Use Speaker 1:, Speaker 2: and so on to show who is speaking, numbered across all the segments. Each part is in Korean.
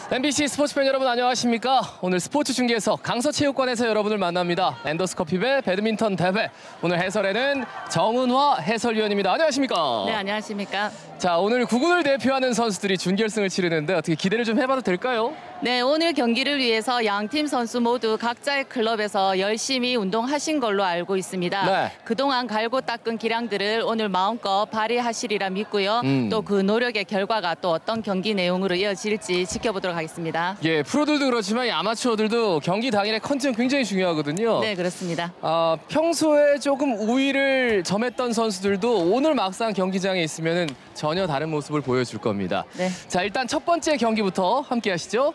Speaker 1: MBC 스포츠팬 여러분 안녕하십니까? 오늘 스포츠 중계에서 강서체육관에서 여러분을 만납니다. 앤더스 커피배 배드민턴 대회. 오늘 해설에는 정은화 해설위원입니다. 안녕하십니까?
Speaker 2: 네, 안녕하십니까?
Speaker 1: 자, 오늘 구군을 대표하는 선수들이 준결승을 치르는데 어떻게 기대를 좀 해봐도 될까요?
Speaker 2: 네, 오늘 경기를 위해서 양팀 선수 모두 각자의 클럽에서 열심히 운동하신 걸로 알고 있습니다.
Speaker 1: 네.
Speaker 2: 그동안 갈고 닦은 기량들을 오늘 마음껏 발휘하시리라 믿고요. 또 그 노력의 결과가 또 어떤 경기 내용으로 이어질지 지켜보도록 하겠습니다.
Speaker 1: 예, 프로들도 그렇지만 이 아마추어들도 경기 당일의 컨디션 굉장히 중요하거든요.
Speaker 2: 네, 그렇습니다.
Speaker 1: 평소에 조금 우위를 점했던 선수들도 오늘 막상 경기장에 있으면 전혀 다른 모습을 보여줄 겁니다.
Speaker 2: 네.
Speaker 1: 자, 일단 첫 번째 경기부터 함께 하시죠.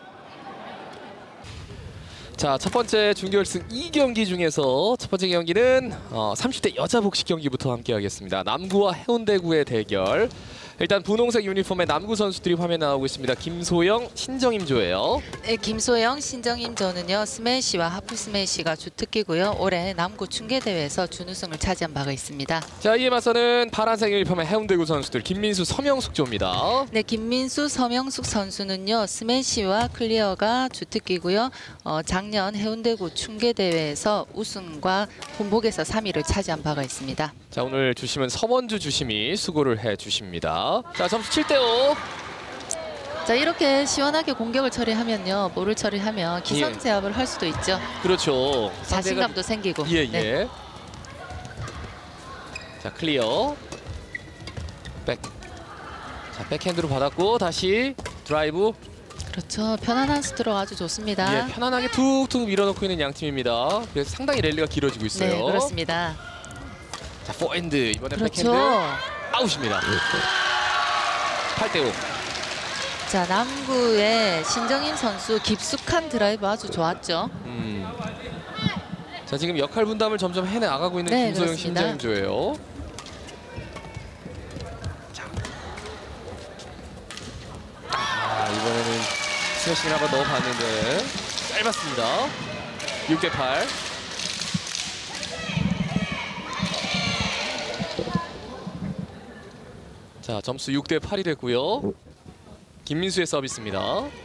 Speaker 1: 자, 첫 번째 준결승 2경기 중에서 첫 번째 경기는 30대 여자 복식 경기부터 함께 하겠습니다. 남구와 해운대구의 대결. 일단 분홍색 유니폼의 남구 선수들이 화면에 나오고 있습니다. 김소영, 신정임조예요.
Speaker 3: 네, 김소영, 신정임조는요 스매시와 하프 스매시가 주특기고요. 올해 남구 중계대회에서 준우승을 차지한 바가 있습니다.
Speaker 1: 자, 이에 맞서는 파란색 유니폼의 해운대구 선수들 김민수, 서명숙조입니다.
Speaker 3: 네, 김민수, 서명숙 선수는요 스매시와 클리어가 주특기고요. 작년 해운대구 중계대회에서 우승과 본복에서 3위를 차지한 바가 있습니다.
Speaker 1: 자, 오늘 주심은 서원주 주심이 수고를 해주십니다. 자, 점수 7대5.
Speaker 3: 자, 이렇게 시원하게 공격을 처리하면요, 볼을 처리하면 기선 제압을 할 수도 있죠.
Speaker 1: 그렇죠.
Speaker 3: 자신감도 생기고.
Speaker 1: 예, 예.
Speaker 3: 네.
Speaker 1: 자, 클리어. 백. 자, 백핸드로 받았고 다시 드라이브.
Speaker 3: 그렇죠. 편안한 스트로크 아주 좋습니다.
Speaker 1: 예, 편안하게 툭툭 밀어넣고 있는 양 팀입니다. 그래서 상당히 랠리가 길어지고 있어요.
Speaker 3: 네, 그렇습니다.
Speaker 1: 자, 포핸드. 이번엔
Speaker 3: 그렇죠.
Speaker 1: 백핸드. 아웃입니다. 8대5.
Speaker 3: 자, 남구의 신정임 선수 깊숙한 드라이브 아주 좋았죠.
Speaker 1: 자, 지금 역할 분담을 점점 해나가고 있는
Speaker 3: 네,
Speaker 1: 김소영,
Speaker 3: 그렇습니다.
Speaker 1: 신정임조예요. 자. 이번에는 스매싱을 한번 넣어봤는데 짧았습니다. 6대8. 자, 점수 6대8이 됐고요. 김민수의 서비스입니다.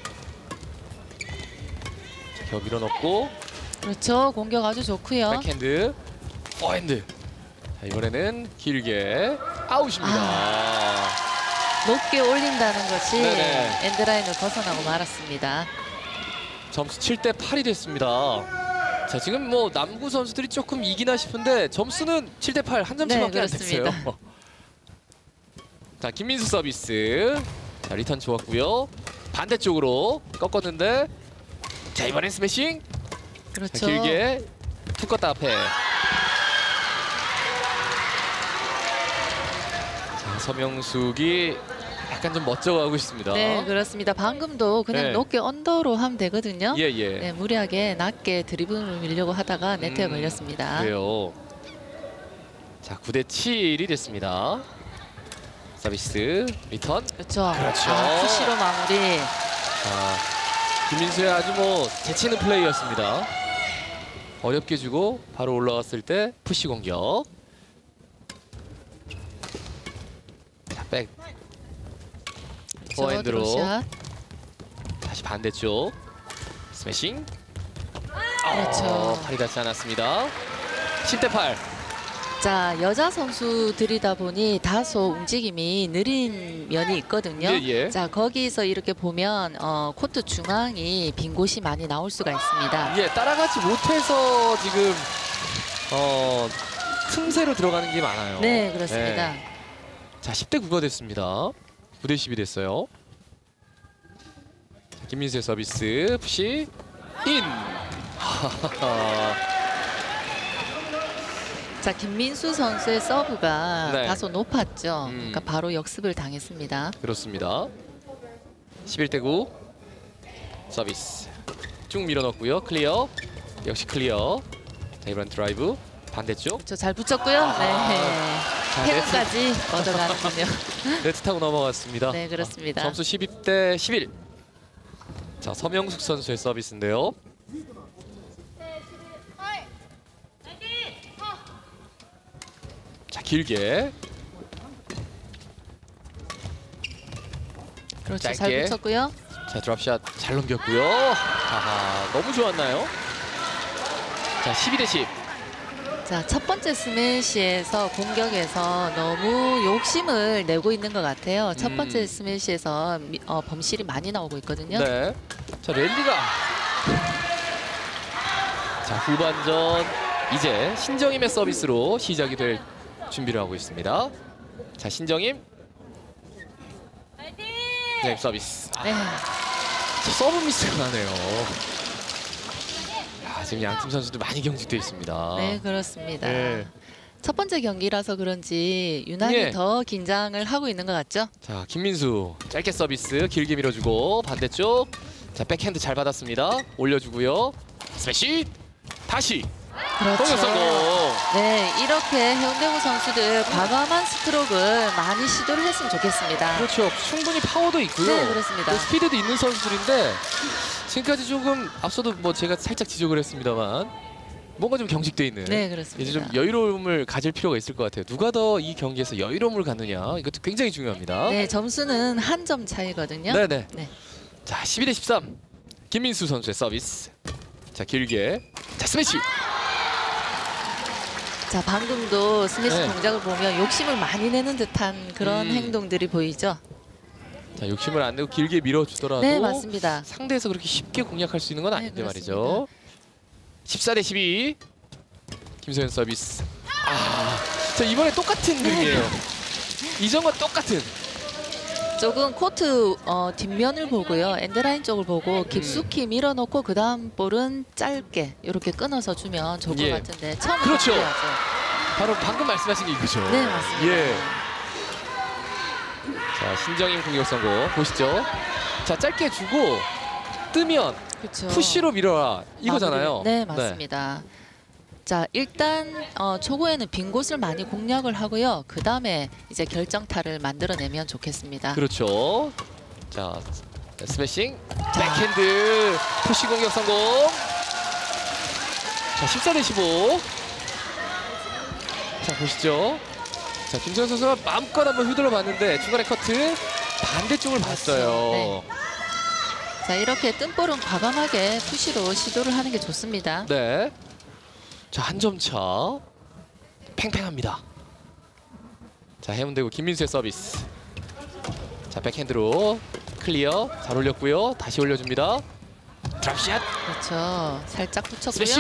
Speaker 1: 자, 겨 밀어넣고
Speaker 3: 그렇죠. 공격 아주 좋고요.
Speaker 1: 백핸드, 포핸드. 자, 이번에는 길게 아웃입니다.
Speaker 3: 높게 올린다는 것이
Speaker 1: 네네.
Speaker 3: 엔드라인을 벗어나고 말았습니다.
Speaker 1: 점수 7대8이 됐습니다. 자, 지금 뭐 남구 선수들이 조금 이기나 싶은데 점수는 7대8 한 점씩밖에
Speaker 3: 네,
Speaker 1: 안 됐어요.
Speaker 3: 그렇습니다.
Speaker 1: 자, 김민수 서비스. 자, 리턴 좋았고요. 반대쪽으로 꺾었는데 자, 이번엔 스매싱.
Speaker 3: 그렇죠.
Speaker 1: 자, 길게 툭 껐다 앞에. 자, 서명숙이 약간 좀 멋져가고 있습니다.
Speaker 3: 네, 그렇습니다. 방금도 그냥
Speaker 1: 네.
Speaker 3: 높게 언더로 하면 되거든요.
Speaker 1: 예, 예.
Speaker 3: 네, 무리하게 낮게 드리블을 밀려고 하다가 네트에 걸렸습니다.
Speaker 1: 그래요. 자, 9대7이 됐습니다. 서비스, 리턴.
Speaker 3: 그렇죠.
Speaker 1: 그렇죠.
Speaker 3: 푸시로 마무리.
Speaker 1: 자, 김민수의 아주 뭐 재치있는 플레이였습니다. 어렵게 주고 바로 올라왔을 때 푸시 공격. 자, 백. 포핸드로
Speaker 3: 드롭샷.
Speaker 1: 다시 반대쪽 스매싱.
Speaker 3: 그렇죠.
Speaker 1: 팔이 닿지 않았습니다. 10대8.
Speaker 3: 자, 여자 선수들이다 보니 다소 움직임이 느린 면이 있거든요.
Speaker 1: 예, 예.
Speaker 3: 자, 거기서 이렇게 보면 코트 중앙이 빈 곳이 많이 나올 수가 있습니다.
Speaker 1: 예, 따라가지 못해서 지금 틈새로 들어가는 게 많아요.
Speaker 3: 네, 그렇습니다.
Speaker 1: 네. 자, 10대9가 됐습니다. 9대10이 됐어요. 자, 김민수의 서비스 푸시 인.
Speaker 3: 자, 김민수 선수의 서브가
Speaker 1: 네.
Speaker 3: 다소 높았죠. 그러니까 바로 역습을 당했습니다.
Speaker 1: 그렇습니다. 11대9 서비스 쭉 밀어넣고요. 클리어. 역시 클리어. 자, 이번 드라이브 반대쪽.
Speaker 3: 저 잘 붙였고요. 네.
Speaker 1: 자,
Speaker 3: 태그까지 얻어가는군요.
Speaker 1: 네트 타고 넘어갔습니다.
Speaker 3: 네, 그렇습니다.
Speaker 1: 점수 12대11. 자, 서명숙 선수의 서비스인데요. 자, 길게.
Speaker 3: 그렇죠. 잘
Speaker 1: 짧게.
Speaker 3: 붙였고요.
Speaker 1: 자, 드랍샷 잘 넘겼고요. 아하, 너무 좋았나요? 자, 12대10.
Speaker 3: 자, 첫 번째 스매시에서 공격에서 너무 욕심을 내고 있는 것 같아요. 첫 번째 스매시에서 범실이 많이 나오고 있거든요.
Speaker 1: 네. 자, 랠리가. 자, 후반전 이제 신정임의 서비스로 시작이 될 준비를 하고 있습니다. 자, 신정임. 네, 서비스.
Speaker 3: 네.
Speaker 1: 서브 미스가 나네요. 야, 지금 양팀 선수들 많이 경직돼 있습니다.
Speaker 3: 네, 그렇습니다.
Speaker 1: 네.
Speaker 3: 첫 번째 경기라서 그런지 유난히
Speaker 1: 예.
Speaker 3: 더 긴장을 하고 있는 것 같죠?
Speaker 1: 자, 김민수 짧게 서비스 길게 밀어주고 반대쪽. 자, 백핸드 잘 받았습니다. 올려주고요. 스매시. 다시.
Speaker 3: 그렇죠.
Speaker 1: 공격 성공.
Speaker 3: 네, 이렇게 해운대구 선수들 과감한 스트로크를 많이 시도를 했으면 좋겠습니다.
Speaker 1: 그렇죠. 충분히 파워도 있고요.
Speaker 3: 네, 그렇습니다.
Speaker 1: 또 스피드도 있는 선수들인데 지금까지 조금 앞서도 뭐 제가 살짝 지적을 했습니다만 뭔가 좀 경직돼 있는.
Speaker 3: 네, 그렇습니다.
Speaker 1: 이제 좀 여유로움을 가질 필요가 있을 것 같아요. 누가 더 이 경기에서 여유로움을 갖느냐 이것도 굉장히 중요합니다.
Speaker 3: 네, 점수는 한 점 차이거든요.
Speaker 1: 네네.
Speaker 3: 네.
Speaker 1: 자, 12대13. 김민수 선수의 서비스. 자, 길게. 자, 스매시.
Speaker 3: 자, 방금도 스매시
Speaker 1: 네.
Speaker 3: 동작을 보면 욕심을 많이 내는 듯한 그런 행동들이 보이죠?
Speaker 1: 자, 욕심을 안 내고 길게 밀어주더라도
Speaker 3: 네, 맞습니다.
Speaker 1: 상대에서 그렇게 쉽게 공략할 수 있는 건 아닌데
Speaker 3: 그렇습니다.
Speaker 1: 말이죠. 14대12. 김소연 서비스. 아, 자, 이번에 똑같은 그림이에요. 이전과 똑같은.
Speaker 3: 조금 코트 뒷면을 보고요. 엔드라인 쪽을 보고 깊숙이 밀어놓고 그 다음 볼은 짧게 이렇게 끊어서 주면 좋을
Speaker 1: 예.
Speaker 3: 것 같은데 처음
Speaker 1: 그렇죠.
Speaker 3: 바꿔야죠.
Speaker 1: 바로 방금 말씀하신 게 이거죠.
Speaker 3: 네, 맞습니다.
Speaker 1: 예. 자, 신정임 공격 성공 보시죠. 자, 짧게 주고 뜨면
Speaker 3: 그렇죠.
Speaker 1: 푸시로 밀어라 이거잖아요.
Speaker 3: 네, 맞습니다. 자, 일단 초구에는 빈 곳을 많이 공략을 하고요. 그 다음에 이제 결정타를 만들어내면 좋겠습니다.
Speaker 1: 그렇죠. 자, 스매싱, 백핸드, 푸시 공격 성공. 자, 14대15. 자, 보시죠. 자, 김소연 선수가 마음껏 한번 휘둘러 봤는데 중간에 커트 반대쪽을 봤어요.
Speaker 3: 네. 자, 이렇게 뜬볼은 과감하게 푸시로 시도를 하는 게 좋습니다.
Speaker 1: 네. 자, 한 점 차. 팽팽합니다. 자, 해운대구 김민수의 서비스. 자, 백핸드로 클리어. 잘 올렸고요. 다시 올려줍니다. 드랍샷.
Speaker 3: 그렇죠. 살짝 붙였고요.
Speaker 1: 스매싱.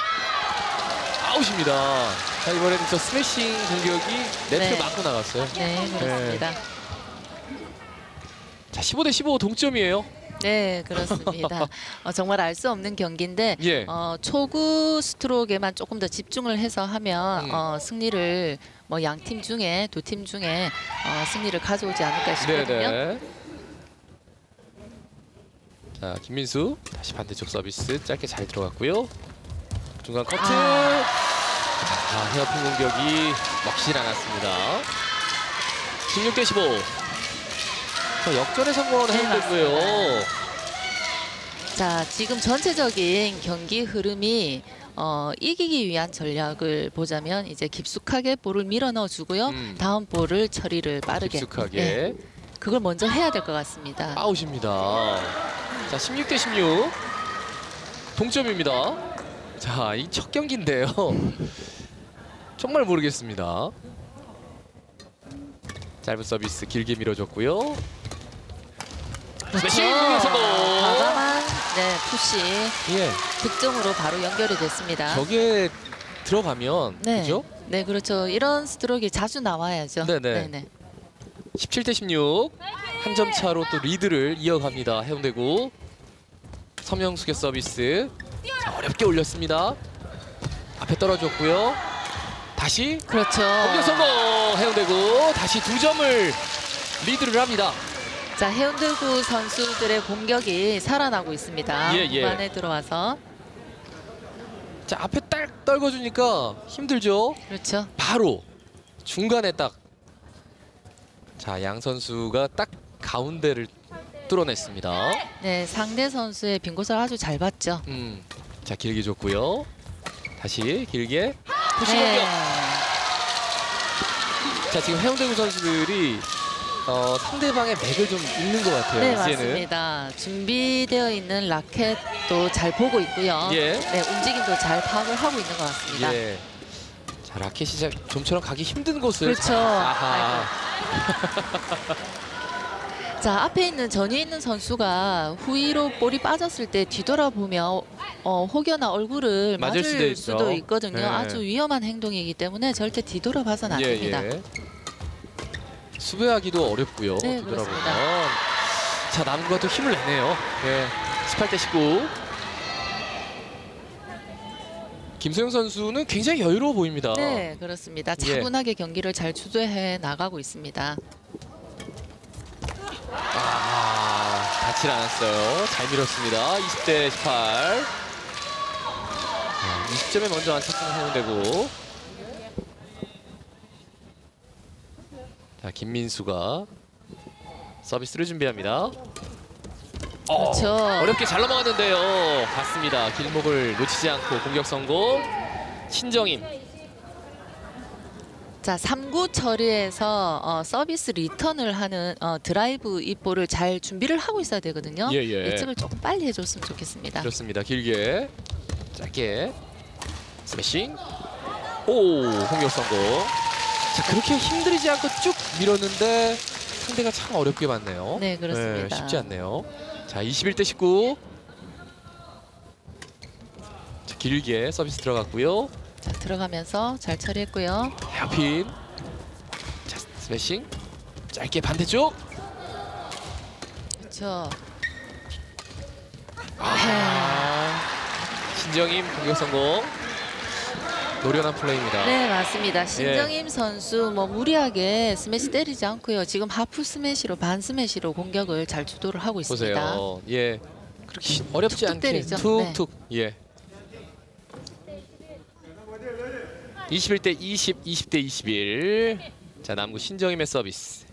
Speaker 1: 아웃입니다. 자, 이번에는 저 스매싱 공격이 네트
Speaker 3: 네.
Speaker 1: 맞고 나갔어요.
Speaker 3: 네, 그렇습니다.
Speaker 1: 자, 15대15 동점이에요.
Speaker 3: 네, 그렇습니다. 정말 알 수 없는 경기인데
Speaker 1: 예.
Speaker 3: 초구 스트로크에만 조금 더 집중을 해서 하면 승리를 뭐 양 팀 중에 두 팀 중에 승리를 가져오지 않을까 싶거든요.
Speaker 1: 네네. 자, 김민수 다시 반대쪽 서비스 짧게 잘 들어갔고요. 중간 커트. 헤어핀 공격이 먹질 않았습니다. 16대15. 자, 역전에 성공한 해운대고요.
Speaker 3: 자, 지금 전체적인 경기 흐름이 이기기 위한 전략을 보자면 이제 깊숙하게 볼을 밀어 넣어 주고요. 다음 볼을 처리를 빠르게.
Speaker 1: 깊숙하게.
Speaker 3: 네, 그걸 먼저 해야 될 것 같습니다.
Speaker 1: 아웃입니다. 자, 16대16. 동점입니다. 자, 이 첫 경기인데요. 정말 모르겠습니다. 짧은 서비스 길게 밀어줬고요. 스매싱 공격 성공.
Speaker 3: 과감한 푸시
Speaker 1: 예,
Speaker 3: 득점으로 바로 연결이 됐습니다.
Speaker 1: 저게 들어가면
Speaker 3: 네,
Speaker 1: 그죠?
Speaker 3: 네, 그렇죠. 이런 스트로크가 자주 나와야죠.
Speaker 1: 네네. 17대16. 한 점 차로 또 리드를 이어갑니다. 해운대구. 서명숙의 서비스. 자, 어렵게 올렸습니다. 앞에 떨어졌고요. 다시
Speaker 3: 그렇죠.
Speaker 1: 공격 성공. 해운대구 다시 2점을 리드를 합니다.
Speaker 3: 자, 해운대구 선수들의 공격이 살아나고 있습니다.
Speaker 1: 예, 예.
Speaker 3: 후반에 들어와서.
Speaker 1: 자, 앞에 딱 떨궈주니까 힘들죠.
Speaker 3: 그렇죠.
Speaker 1: 바로 중간에 딱. 자, 양 선수가 딱 가운데를 뚫어냈습니다.
Speaker 3: 네, 상대 선수의 빈 곳을 아주 잘 봤죠.
Speaker 1: 자, 길게 줬고요. 다시 길게 푸시
Speaker 3: 네.
Speaker 1: 공격. 자, 지금 해운대구 선수들이 상대방의 맥을 좀 읽는 것 같아요.
Speaker 3: 네,
Speaker 1: 이제는.
Speaker 3: 맞습니다. 준비되어 있는 라켓도 잘 보고 있고요.
Speaker 1: 예.
Speaker 3: 네, 움직임도 잘 파악을 하고 있는 것 같습니다.
Speaker 1: 예. 자, 라켓이 좀처럼 가기 힘든 곳을.
Speaker 3: 그렇죠.
Speaker 1: 아하.
Speaker 3: 자, 앞에 있는 전위에 있는 선수가 후위로 볼이 빠졌을 때 뒤돌아보며 혹여나 얼굴을
Speaker 1: 맞을
Speaker 3: 맞을
Speaker 1: 수도
Speaker 3: 수도
Speaker 1: 있죠.
Speaker 3: 있거든요.
Speaker 1: 네.
Speaker 3: 아주 위험한 행동이기 때문에 절대 뒤돌아봐서는 안 됩니다.
Speaker 1: 예. 수비하기도 어렵고요.
Speaker 3: 네,
Speaker 1: 뒤돌아보면.
Speaker 3: 그렇습니다.
Speaker 1: 자, 남구가 또 힘을 내네요. 예. 18대 19. 김소영 선수는 굉장히 여유로워 보입니다.
Speaker 3: 네, 그렇습니다.
Speaker 1: 예.
Speaker 3: 차분하게 경기를 잘 주도해 나가고 있습니다.
Speaker 1: 닿질 않았어요. 잘 밀었습니다. 20대 18. 20점에 먼저 안착하는 해운대고. 자, 김민수가 서비스를 준비합니다.
Speaker 3: 그렇죠.
Speaker 1: 어렵게 잘 넘어갔는데요. 봤습니다. 길목을 놓치지 않고 공격 성공. 신정임.
Speaker 3: 자, 3구 처리에서 서비스 리턴을 하는 드라이브 입볼을 잘 준비를 하고 있어야 되거든요.
Speaker 1: 예.
Speaker 3: 예측을 조금 빨리 해줬으면 좋겠습니다.
Speaker 1: 그렇습니다. 길게, 짧게 스매싱. 오, 공격 성공. 자, 그렇게 힘들이지 않고 쭉 밀었는데 상대가 참 어렵게 봤네요.
Speaker 3: 네, 그렇습니다.
Speaker 1: 쉽지 않네요. 자, 21대 19. 자, 길게 서비스 들어갔고요.
Speaker 3: 자, 들어가면서 잘 처리했고요.
Speaker 1: 헤어핀. 자, 스매싱. 짧게 반대쪽.
Speaker 3: 그렇죠.
Speaker 1: 신정임 공격 성공. 노련한 플레이입니다.
Speaker 3: 네, 맞습니다. 신정임 선수 무리하게 스매시 때리지 않고요. 지금 하프 스매시로 반 스매시로 공격을 잘 주도를 하고 있습니다.
Speaker 1: 보세요. 예. 그렇게 어렵지
Speaker 3: 툭툭
Speaker 1: 않게
Speaker 3: 때리죠.
Speaker 1: 툭툭. 예. 21대 20, 20대 21. 자, 남구 신정임의 서비스.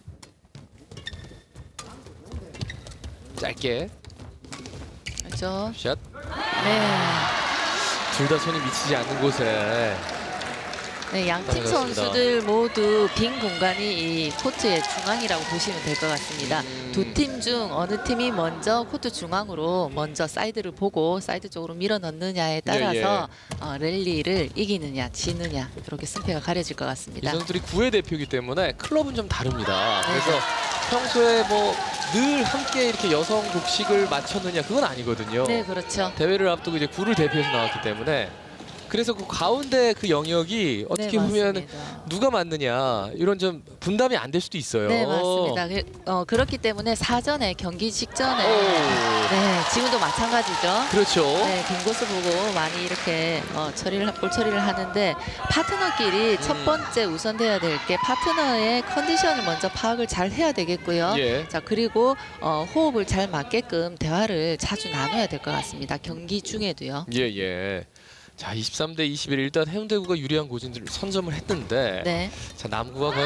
Speaker 1: 짧게
Speaker 3: 그렇죠.
Speaker 1: 샷.
Speaker 3: 네.
Speaker 1: 둘 다 손이 미치지 않는 곳에.
Speaker 3: 네, 양팀
Speaker 1: 그렇습니다.
Speaker 3: 선수들 모두 빈 공간이 이 코트의 중앙이라고 보시면 될 것 같습니다. 두 팀 중 어느 팀이 먼저 코트 중앙으로 먼저 사이드를 보고 사이드 쪽으로 밀어 넣느냐에 따라서 랠리를 이기느냐 지느냐 이렇게 승패가 가려질 것
Speaker 1: 이
Speaker 3: 같습니다.
Speaker 1: 선수들이 9회 대표이기 때문에 클럽은 좀 다릅니다.
Speaker 3: 네.
Speaker 1: 그래서 평소에 늘 함께 이렇게 여성 복식을 맞췄느냐 그건 아니거든요.
Speaker 3: 네, 그렇죠.
Speaker 1: 대회를 앞두고 이제 9를 대표해서 나왔기 때문에 그래서 그 가운데 그 영역이 어떻게
Speaker 3: 네,
Speaker 1: 보면
Speaker 3: 맞습니다.
Speaker 1: 누가 맞느냐 이런 좀 분담이 안 될 수도 있어요.
Speaker 3: 네, 맞습니다. 그렇기 때문에 사전에 경기 직전에
Speaker 1: 오.
Speaker 3: 네, 지금도 마찬가지죠.
Speaker 1: 그렇죠.
Speaker 3: 네, 긴 곳을 보고 많이 이렇게 볼 처리를 하는데 파트너끼리 첫 번째 우선돼야 될 게 파트너의 컨디션을 먼저 파악을 잘 해야 되겠고요.
Speaker 1: 예.
Speaker 3: 자, 그리고 호흡을 잘 맞게끔 대화를 자주 나눠야 될 것 같습니다. 경기 중에도요.
Speaker 1: 예. 자, 23대 21 일단 해운대구가 유리한 고진들을 선점을 했는데
Speaker 3: 네.
Speaker 1: 자, 남구가 과연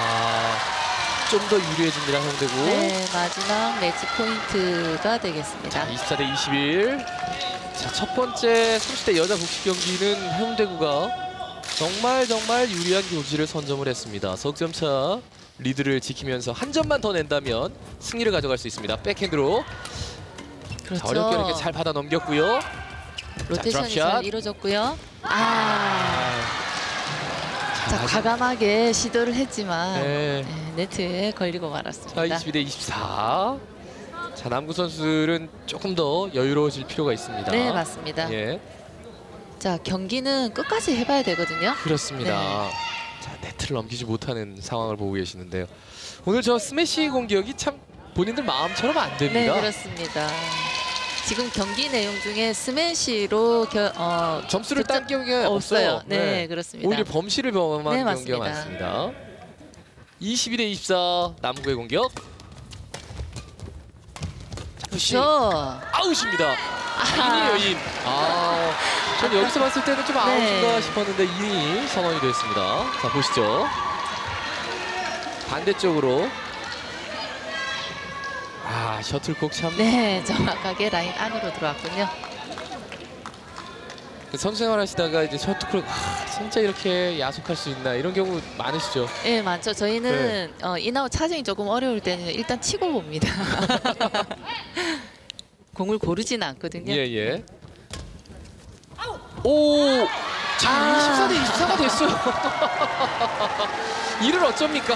Speaker 1: 좀 더 유리해집니다. 해운대구.
Speaker 3: 네, 마지막 매치 포인트가 되겠습니다.
Speaker 1: 자, 24대 21. 자, 첫 번째 30대 여자 복식 경기는 해운대구가 정말 유리한 교지를 선점을 했습니다. 석점차 리드를 지키면서 한 점만 더 낸다면 승리를 가져갈 수 있습니다. 백핸드로.
Speaker 3: 그렇죠.
Speaker 1: 자, 어렵게 이렇게 잘 받아 넘겼고요.
Speaker 3: 로테이션이
Speaker 1: 드랍샷.
Speaker 3: 잘 이루어졌고요. 자,
Speaker 1: 마지막-
Speaker 3: 과감하게 시도를 했지만
Speaker 1: 네.
Speaker 3: 네트에 걸리고
Speaker 1: 자,
Speaker 3: 말았습니다.
Speaker 1: 22대 24. 자, 남구 선수들은 조금 더 여유로워질 필요가 있습니다.
Speaker 3: 네, 맞습니다.
Speaker 1: 예,
Speaker 3: 자, 경기는 끝까지 해봐야 되거든요.
Speaker 1: 그렇습니다.
Speaker 3: 네.
Speaker 1: 자, 네트를 넘기지 못하는 상황을 보고 계시는데요. 오늘 저 스매시 공격이 참 본인들 마음처럼 안 됩니다.
Speaker 3: 네, 그렇습니다. 지금 경기 내용 중에 스매시로
Speaker 1: 점수를 딴 경기가
Speaker 3: 없어요.
Speaker 1: 없어요.
Speaker 3: 네, 그렇습니다.
Speaker 1: 오히려 범실을 범한
Speaker 3: 네,
Speaker 1: 경기가
Speaker 3: 맞습니다.
Speaker 1: 많습니다. 22대 24 남구의 공격. 자, 푸시.
Speaker 3: 그렇죠.
Speaker 1: 아웃입니다. 인이에요, 인. 전 여기서 봤을 때는 좀 아웃인가
Speaker 3: 네.
Speaker 1: 싶었는데 인이 선언이 됐습니다. 자, 보시죠. 반대쪽으로. 셔틀콕 참.
Speaker 3: 네, 정확하게 라인 안으로 들어왔군요.
Speaker 1: 선수 생활하시다가 이제 셔틀크록 진짜 이렇게 야속할 수 있나 이런 경우 많으시죠?
Speaker 3: 예, 많죠. 저희는 인아웃 차징이 조금 어려울 때는 일단 치고 봅니다. 공을 고르지는 않거든요.
Speaker 1: 예. 오! 자, 24대 24가 됐어요. 이를 어쩝니까?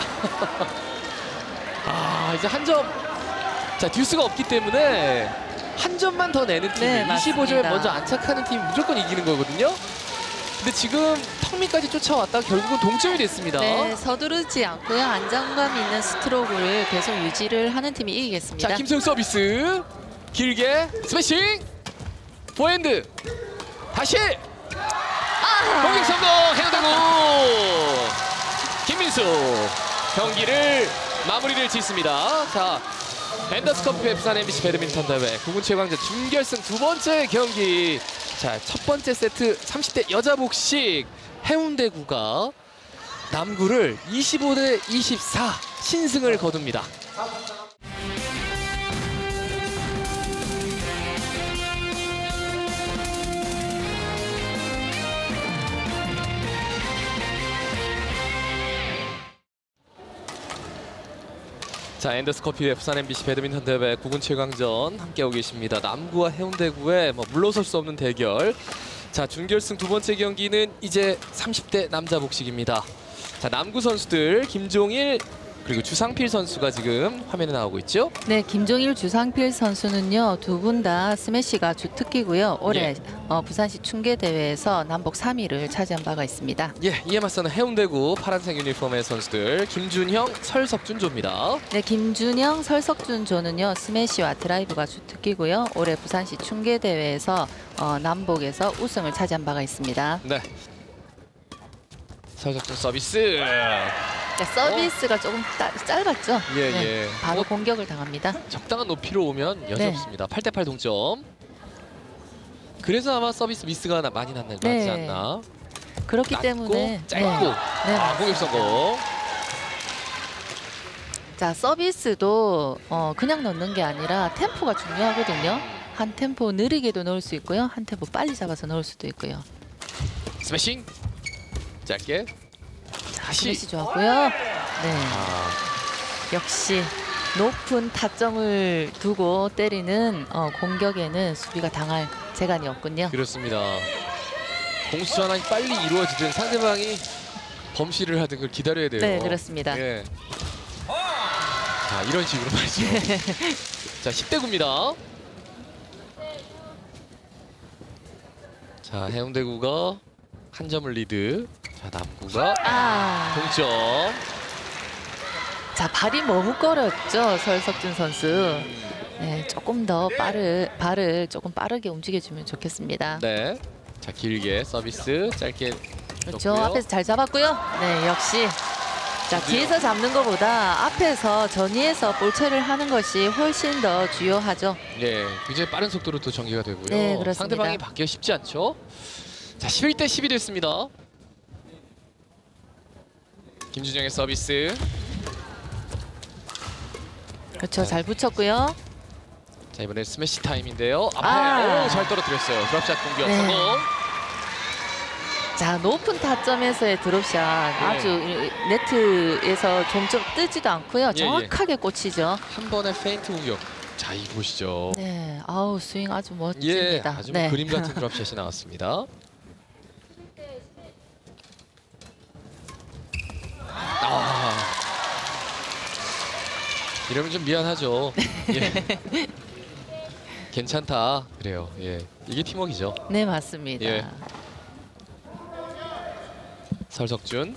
Speaker 1: 이제 한 점. 자, 듀스가 없기 때문에 한 점만 더 내는 팀이
Speaker 3: 네,
Speaker 1: 25점에 먼저 안착하는 팀이 무조건 이기는 거거든요. 근데 지금 턱밑까지 쫓아왔다 결국은 동점이 됐습니다.
Speaker 3: 네, 서두르지 않고요. 안정감 있는 스트로크를 계속 유지를 하는 팀이 이기겠습니다.
Speaker 1: 자, 김소영 서비스. 길게 스매싱. 포핸드. 다시. 공격 성공. 해노대구. 김민수 경기를 마무리를 짓습니다. 자, 앤더스컵 부산 MBC 배드민턴 대회 9군 최강전 준결승 두 번째 경기. 자, 첫 번째 세트 30대 여자 복식 해운대구가 남구를 25대 24 신승을 거둡니다. 자, 앤더스커피의 부산 MBC 배드민턴 대회 9군 7강전 함께하고 계십니다. 남구와 해운대구의 물러설 수 없는 대결. 자, 준결승 두 번째 경기는 이제 30대 남자 복식입니다. 자, 남구 선수들 김종일 그리고 주상필 선수가 지금 화면에 나오고 있죠.
Speaker 3: 네, 김종일, 주상필 선수는요. 두 분 다 스매시가 주특기고요. 올해 부산시 춘계대회에서 남북 3위를 차지한 바가 있습니다.
Speaker 1: 예, 이에 맞서는 해운대구 파란색 유니폼의 선수들 김준형, 설석준조입니다.
Speaker 3: 네, 김준형, 설석준조는요. 스매시와 드라이브가 주특기고요. 올해 부산시 춘계대회에서 남북에서 우승을 차지한 바가 있습니다.
Speaker 1: 네. 설석준 서비스.
Speaker 3: 서비스가 조금 짧았죠.
Speaker 1: 예,
Speaker 3: 네,
Speaker 1: 예.
Speaker 3: 바로 공격을 당합니다.
Speaker 1: 적당한 높이로 오면 여지 없습니다. 8대8 동점. 그래서 아마 서비스 미스가 많이 났지 않나.
Speaker 3: 그렇기
Speaker 1: 낮고,
Speaker 3: 때문에
Speaker 1: 짧고 공격 성공.
Speaker 3: 자, 서비스도 그냥 넣는 게 아니라 템포가 중요하거든요. 한 템포 느리게도 넣을 수 있고요. 한 템포 빨리 잡아서 넣을 수도 있고요.
Speaker 1: 스매싱. 짧게. 다시.
Speaker 3: 스매시 좋았고요. 네. 역시 높은 타점을 두고 때리는 공격에는 수비가 당할 재간이 없군요.
Speaker 1: 그렇습니다. 공수 전환이 빨리 이루어지든 상대방이 범실을 하든 그걸 기다려야 돼요.
Speaker 3: 네, 그렇습니다.
Speaker 1: 예. 자, 이런 식으로 말이죠. 자, 10대 9입니다. 자, 해운대구가 한 점을 리드. 자, 남구가 동점.
Speaker 3: 자, 발이 머뭇거렸죠, 설석준 선수. 네, 조금 더 발을 조금 빠르게 움직여주면 좋겠습니다.
Speaker 1: 네. 자, 길게 서비스 짧게.
Speaker 3: 그렇죠.
Speaker 1: 넣고요.
Speaker 3: 앞에서 잘 잡았고요. 네, 역시. 자, 뒤에서 잡는 것보다 앞에서 전위에서 볼체를 하는 것이 훨씬 더 주요하죠.
Speaker 1: 네, 굉장히 빠른 속도로 또 전개가 되고요.
Speaker 3: 네, 그렇습니다.
Speaker 1: 상대방이 받기가 쉽지 않죠. 자, 11대 10이 됐습니다. 김준영의 서비스.
Speaker 3: 그렇죠. 잘 붙였고요.
Speaker 1: 자, 이번엔 스매시 타임인데요. 앞에 잘 떨어뜨렸어요. 드롭샷 공격 성공.
Speaker 3: 자, 높은 타점에서의 드롭샷 아주 네트에서 점점 뜨지도 않고요. 정확하게 꽂히죠.
Speaker 1: 한 번의 페인트 공격. 자, 이거 보시죠.
Speaker 3: 네, 아우 스윙 아주
Speaker 1: 예,
Speaker 3: 멋집니다.
Speaker 1: 아주 그림 같은 드롭샷이 나왔습니다. 이러면 좀 미안하죠. 예. 괜찮다. 그래요. 예, 이게 팀워크이죠.
Speaker 3: 네, 맞습니다.
Speaker 1: 예. 설석준.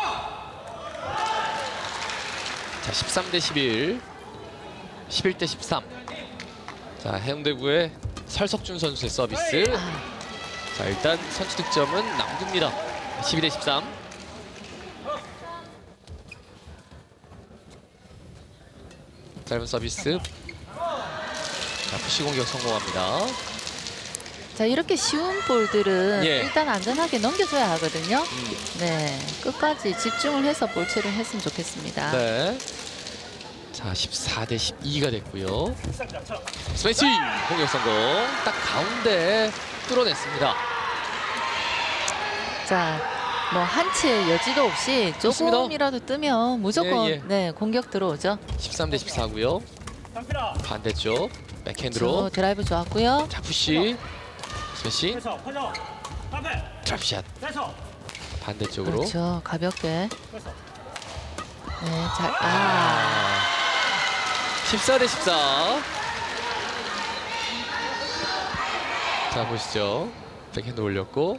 Speaker 1: 자, 13대 11. 11대 13. 자, 해운대구의 설석준 선수의 서비스. 자, 일단 선취 득점은 남구입니다. 12대 13. 짧은 서비스. 자, 푸시 공격 성공합니다.
Speaker 3: 자, 이렇게 쉬운 볼들은 일단 안전하게 넘겨줘야 하거든요. 네, 끝까지 집중을 해서 볼체를 했으면 좋겠습니다.
Speaker 1: 네. 자, 14대 12가 됐고요. 스매싱 공격 성공. 딱 가운데 뚫어냈습니다.
Speaker 3: 자, 뭐 한치의 여지도 없이
Speaker 1: 좋습니다.
Speaker 3: 조금이라도 뜨면 무조건
Speaker 1: 예, 예.
Speaker 3: 네, 공격 들어오죠.
Speaker 1: 13대 14고요. 반대쪽 백핸드로.
Speaker 3: 드라이브 좋았고요.
Speaker 1: 자, 푸시. 스매시. 드랍샷. 반대쪽으로.
Speaker 3: 그렇죠. 가볍게. 네, 잘.
Speaker 1: 14대 14. 자, 보시죠. 백핸드 올렸고.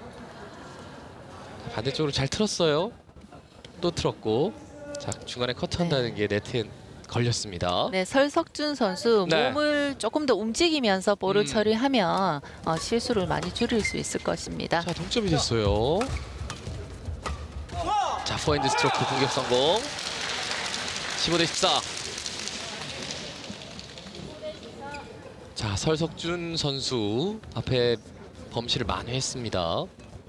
Speaker 1: 반대쪽으로 잘 틀었어요. 또 틀었고. 자, 중간에 커트한다는 게 네트에 걸렸습니다.
Speaker 3: 네, 설석준 선수
Speaker 1: 네.
Speaker 3: 몸을 조금 더 움직이면서 볼을 처리하면 실수를 많이 줄일 수 있을 것입니다.
Speaker 1: 자, 동점이 됐어요. 자, 포핸드 스트로크 공격 성공. 15대 14. 자, 설석준 선수 앞에 범실을 만회했습니다.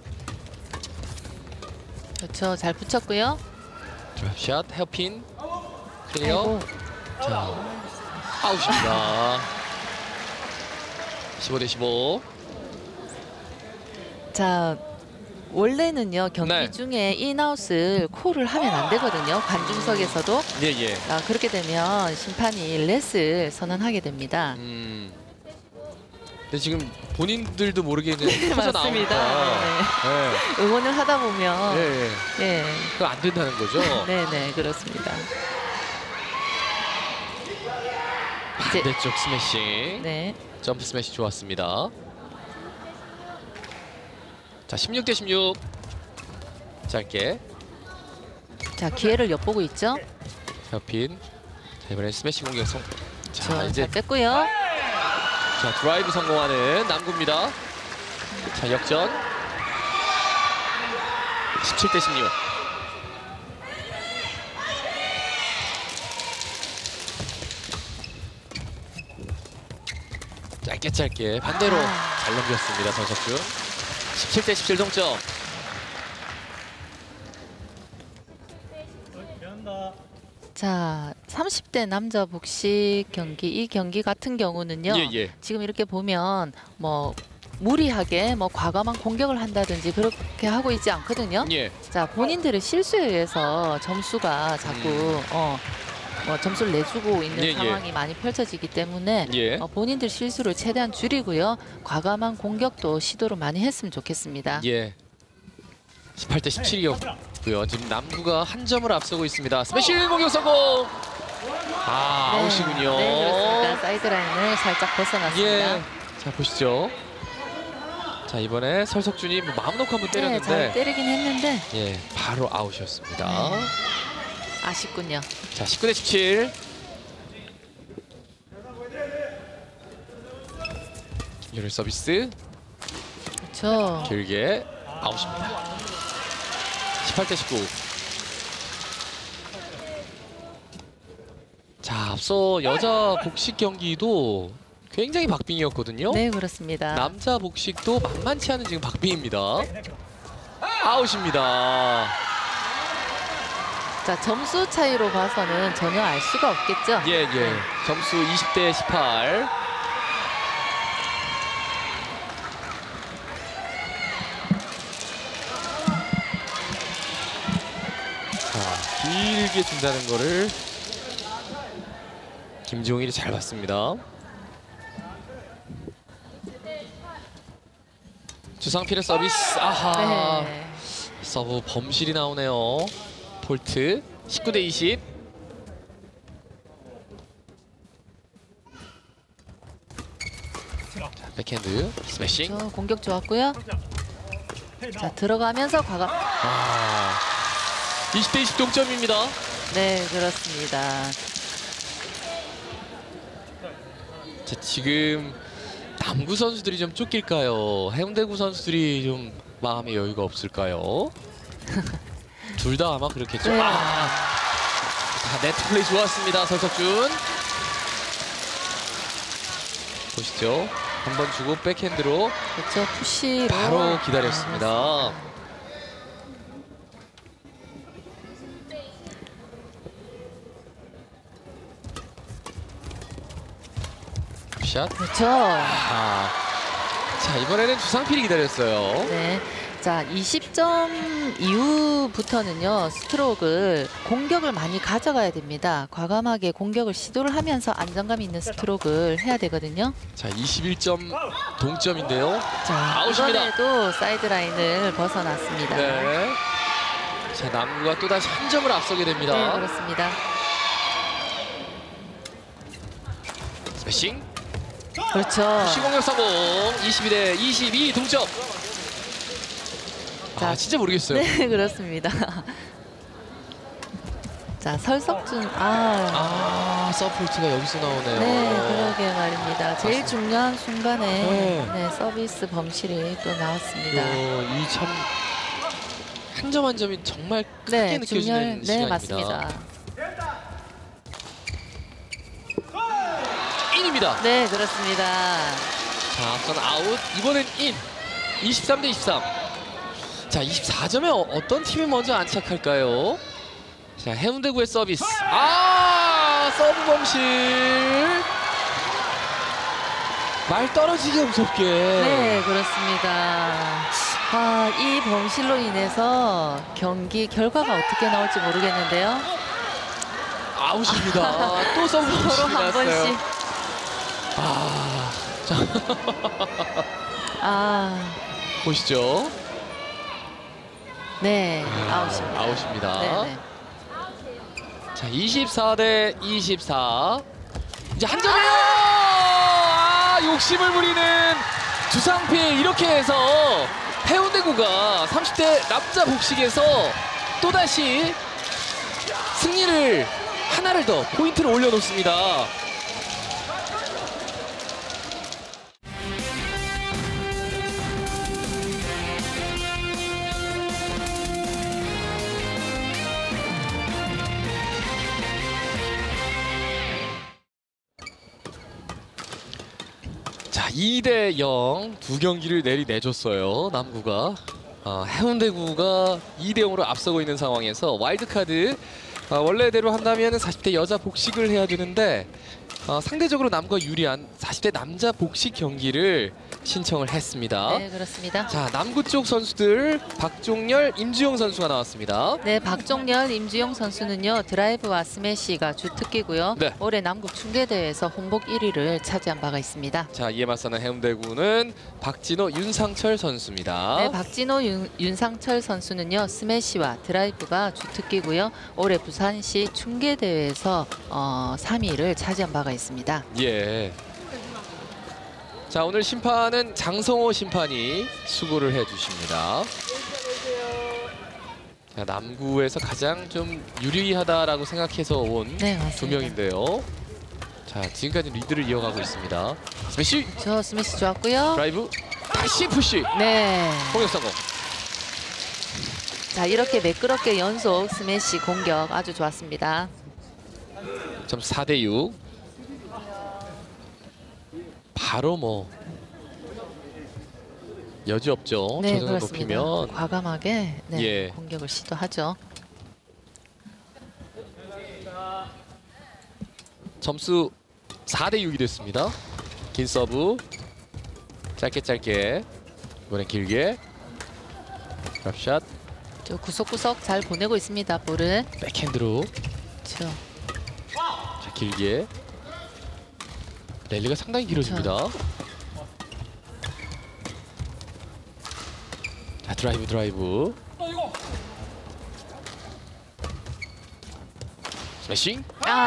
Speaker 3: 그렇죠. 잘 붙였고요.
Speaker 1: 드랍샷, 헤어핀, 클리어.
Speaker 3: 아이고.
Speaker 1: 자, 아웃입니다. 15대 15.
Speaker 3: 자, 원래는요 경기
Speaker 1: 네.
Speaker 3: 중에 인아웃을 콜을 하면 안 되거든요. 관중석에서도.
Speaker 1: 예.
Speaker 3: 그렇게 되면 심판이 레스를 선언하게 됩니다.
Speaker 1: 근데 지금 본인들도 모르게 이제 터져
Speaker 3: 맞습니다.
Speaker 1: 나오니까.
Speaker 3: 응원을 하다 보면
Speaker 1: 예. 그거 안 된다는 거죠?
Speaker 3: 네네 그렇습니다. 이제
Speaker 1: 반대쪽 스매싱.
Speaker 3: 네.
Speaker 1: 점프 스매시 좋았습니다. 자, 16대 16. 짧게.
Speaker 3: 자 기회를 엿보고 있죠.
Speaker 1: 헤어핀. 자, 이번엔 스매시 공격 성. 자,
Speaker 3: 자,
Speaker 1: 이제
Speaker 3: 잘 뺐고요.
Speaker 1: 자, 드라이브 성공하는 남구입니다. 자, 역전. 17대 16. 짧게 반대로 잘 넘겼습니다. 전석준. 17대 17 동점.
Speaker 3: 자 30대 남자 복식 경기 이 경기 같은 경우는요.
Speaker 1: 예.
Speaker 3: 지금 이렇게 보면 뭐 무리하게 뭐 과감한 공격을 한다든지 그렇게 하고 있지 않거든요.
Speaker 1: 예.
Speaker 3: 자 본인들의 실수에 의해서 점수가 자꾸 뭐 점수를 내주고 있는
Speaker 1: 예.
Speaker 3: 상황이 많이 펼쳐지기 때문에
Speaker 1: 예.
Speaker 3: 본인들 실수를 최대한 줄이고요. 과감한 공격도 시도를 많이 했으면 좋겠습니다.
Speaker 1: 예. 18대 17이었고요. 지금 남구가 한 점을 앞서고 있습니다. 스매시 공격 성공. 아웃이군요.
Speaker 3: 네, 그렇습니다. 사이드라인을 살짝 벗어났습니다.
Speaker 1: 예. 자, 보시죠. 자, 이번에 설석준이 뭐 마음 놓고 한번
Speaker 3: 네, 잘
Speaker 1: 때렸는데
Speaker 3: 때리긴 했는데
Speaker 1: 예, 바로 아웃이었습니다.
Speaker 3: 아쉽군요.
Speaker 1: 자, 19대 17. 김유리 서비스
Speaker 3: 그렇죠.
Speaker 1: 길게 아웃입니다. 18대 19. 자, 앞서 여자 복식 경기도 굉장히 박빙이었거든요.
Speaker 3: 네, 그렇습니다.
Speaker 1: 남자 복식도 만만치 않은 지금 박빙입니다. 아웃입니다.
Speaker 3: 자, 점수 차이로 봐서는 전혀 알 수가 없겠죠.
Speaker 1: 예. 점수 20대 18. 자, 길게 준다는 거를 김지용일이 잘 봤습니다. 주상필의 서비스. 아하.
Speaker 3: 네.
Speaker 1: 서브 범실이 나오네요. 폴트 19대 20. 자, 백핸드 스매싱.
Speaker 3: 공격 좋았고요. 자, 들어가면서 과감.
Speaker 1: 20대 20 동점입니다.
Speaker 3: 네, 그렇습니다.
Speaker 1: 자, 지금 남구 선수들이 좀 쫓길까요? 해운대구 선수들이 좀 마음의 여유가 없을까요? 둘 다 아마 그렇겠죠.
Speaker 3: 네.
Speaker 1: 자, 네트 플레이 좋았습니다. 설석준. 보시죠. 한 번 주고 백핸드로
Speaker 3: 그렇죠. 푸시로
Speaker 1: 바로 기다렸습니다. 샷.
Speaker 3: 그렇죠.
Speaker 1: 자, 이번에는 주상필이 기다렸어요.
Speaker 3: 네. 자, 20점 이후부터는요, 스트로크를 공격을 많이 가져가야 됩니다. 과감하게 공격을 시도를 하면서 안정감 있는 스트로크를 해야 되거든요.
Speaker 1: 자, 21점 동점인데요.
Speaker 3: 자,
Speaker 1: 아웃입니다.
Speaker 3: 이번에도 사이드라인을 벗어났습니다.
Speaker 1: 네. 자, 남구가 또다시 한 점을 앞서게 됩니다.
Speaker 3: 네, 그렇습니다.
Speaker 1: 스매싱.
Speaker 3: 그렇죠.
Speaker 1: 시공격 성공. 22대 22 동점.
Speaker 3: 자,
Speaker 1: 진짜 모르겠어요.
Speaker 3: 네, 그렇습니다. 자, 설석준.
Speaker 1: 서포트가 여기서 나오네요.
Speaker 3: 네, 그러게 말입니다. 제일 중요한 순간에
Speaker 1: 네.
Speaker 3: 네, 서비스 범실이 또 나왔습니다.
Speaker 1: 이 참 한 점 한 점이 정말 크게
Speaker 3: 네,
Speaker 1: 느껴지는
Speaker 3: 네,
Speaker 1: 시간입니다.
Speaker 3: 맞습니다.
Speaker 1: 인입니다.
Speaker 3: 네, 그렇습니다.
Speaker 1: 자, 앞선 아웃. 이번엔 인. 23대 23. 자, 24점에 어떤 팀이 먼저 안착할까요? 자, 해운대구의 서비스. 서브 범실. 말 떨어지게 무섭게.
Speaker 3: 네, 그렇습니다. 이 범실로 인해서 경기 결과가 어떻게 나올지 모르겠는데요.
Speaker 1: 아웃입니다. 또 서브 범실이
Speaker 3: 서로 한
Speaker 1: 났어요.
Speaker 3: 번씩.
Speaker 1: 보시죠.
Speaker 3: 네, 아웃입니다.
Speaker 1: 아웃입니다.
Speaker 3: 네.
Speaker 1: 자, 24대 24. 이제 한 점이에요. 욕심을 부리는 두상필. 이렇게 해서 해운대구가 30대 남자 복식에서 또다시 승리를 하나를 더 포인트를 올려놓습니다. 자, 2대 0 두 경기를 내줬어요. 남구가. 해운대구가 2대 0으로 앞서고 있는 상황에서 와일드카드 원래대로 한다면 40대 여자 복식을 해야 되는데 상대적으로 남구가 유리한 40대 남자 복식 경기를 신청을 했습니다.
Speaker 3: 네, 그렇습니다.
Speaker 1: 자, 남구 쪽 선수들 박종렬, 임주영 선수가 나왔습니다.
Speaker 3: 네, 박종렬, 임주영 선수는요, 드라이브와 스매시가 주특기고요.
Speaker 1: 네.
Speaker 3: 올해 남국 중계대회에서 혼복 1위를 차지한 바가 있습니다.
Speaker 1: 자, 이에 맞서는 해운대구는 박진호, 윤상철 선수입니다.
Speaker 3: 네, 박진호, 윤상철 선수는요, 스매시와 드라이브가 주특기고요. 올해 부산시 중계대회에서 3위를 차지한 바가 있습니다.
Speaker 1: 예. 자, 오늘 심판은 장성호 심판이 수고를 해주십니다. 자, 남구에서 가장 좀 유리하다라고 생각해서 온
Speaker 3: 네,
Speaker 1: 두
Speaker 3: 맞습니다.
Speaker 1: 명인데요. 자, 지금까지 리드를 이어가고 있습니다. 스매시,
Speaker 3: 저 스매시 좋았고요.
Speaker 1: 드라이브, 다시 푸시,
Speaker 3: 네.
Speaker 1: 공격 성공.
Speaker 3: 자, 이렇게 매끄럽게 연속 스매시 공격 아주 좋았습니다.
Speaker 1: 점수 4대 6. 바로 여지 없죠.
Speaker 3: 네,
Speaker 1: 저 정도
Speaker 3: 그렇습니다.
Speaker 1: 높이면.
Speaker 3: 과감하게 네,
Speaker 1: 예.
Speaker 3: 공격을 시도하죠.
Speaker 1: 점수 4대 6이 됐습니다. 긴 서브. 짧게. 이번엔 길게. 드랍샷.
Speaker 3: 저 구석구석 잘 보내고 있습니다. 볼을.
Speaker 1: 백핸드로.
Speaker 3: 그렇죠.
Speaker 1: 자, 길게. 랠리가 상당히 길어집니다. 자, 드라이브. 스매싱.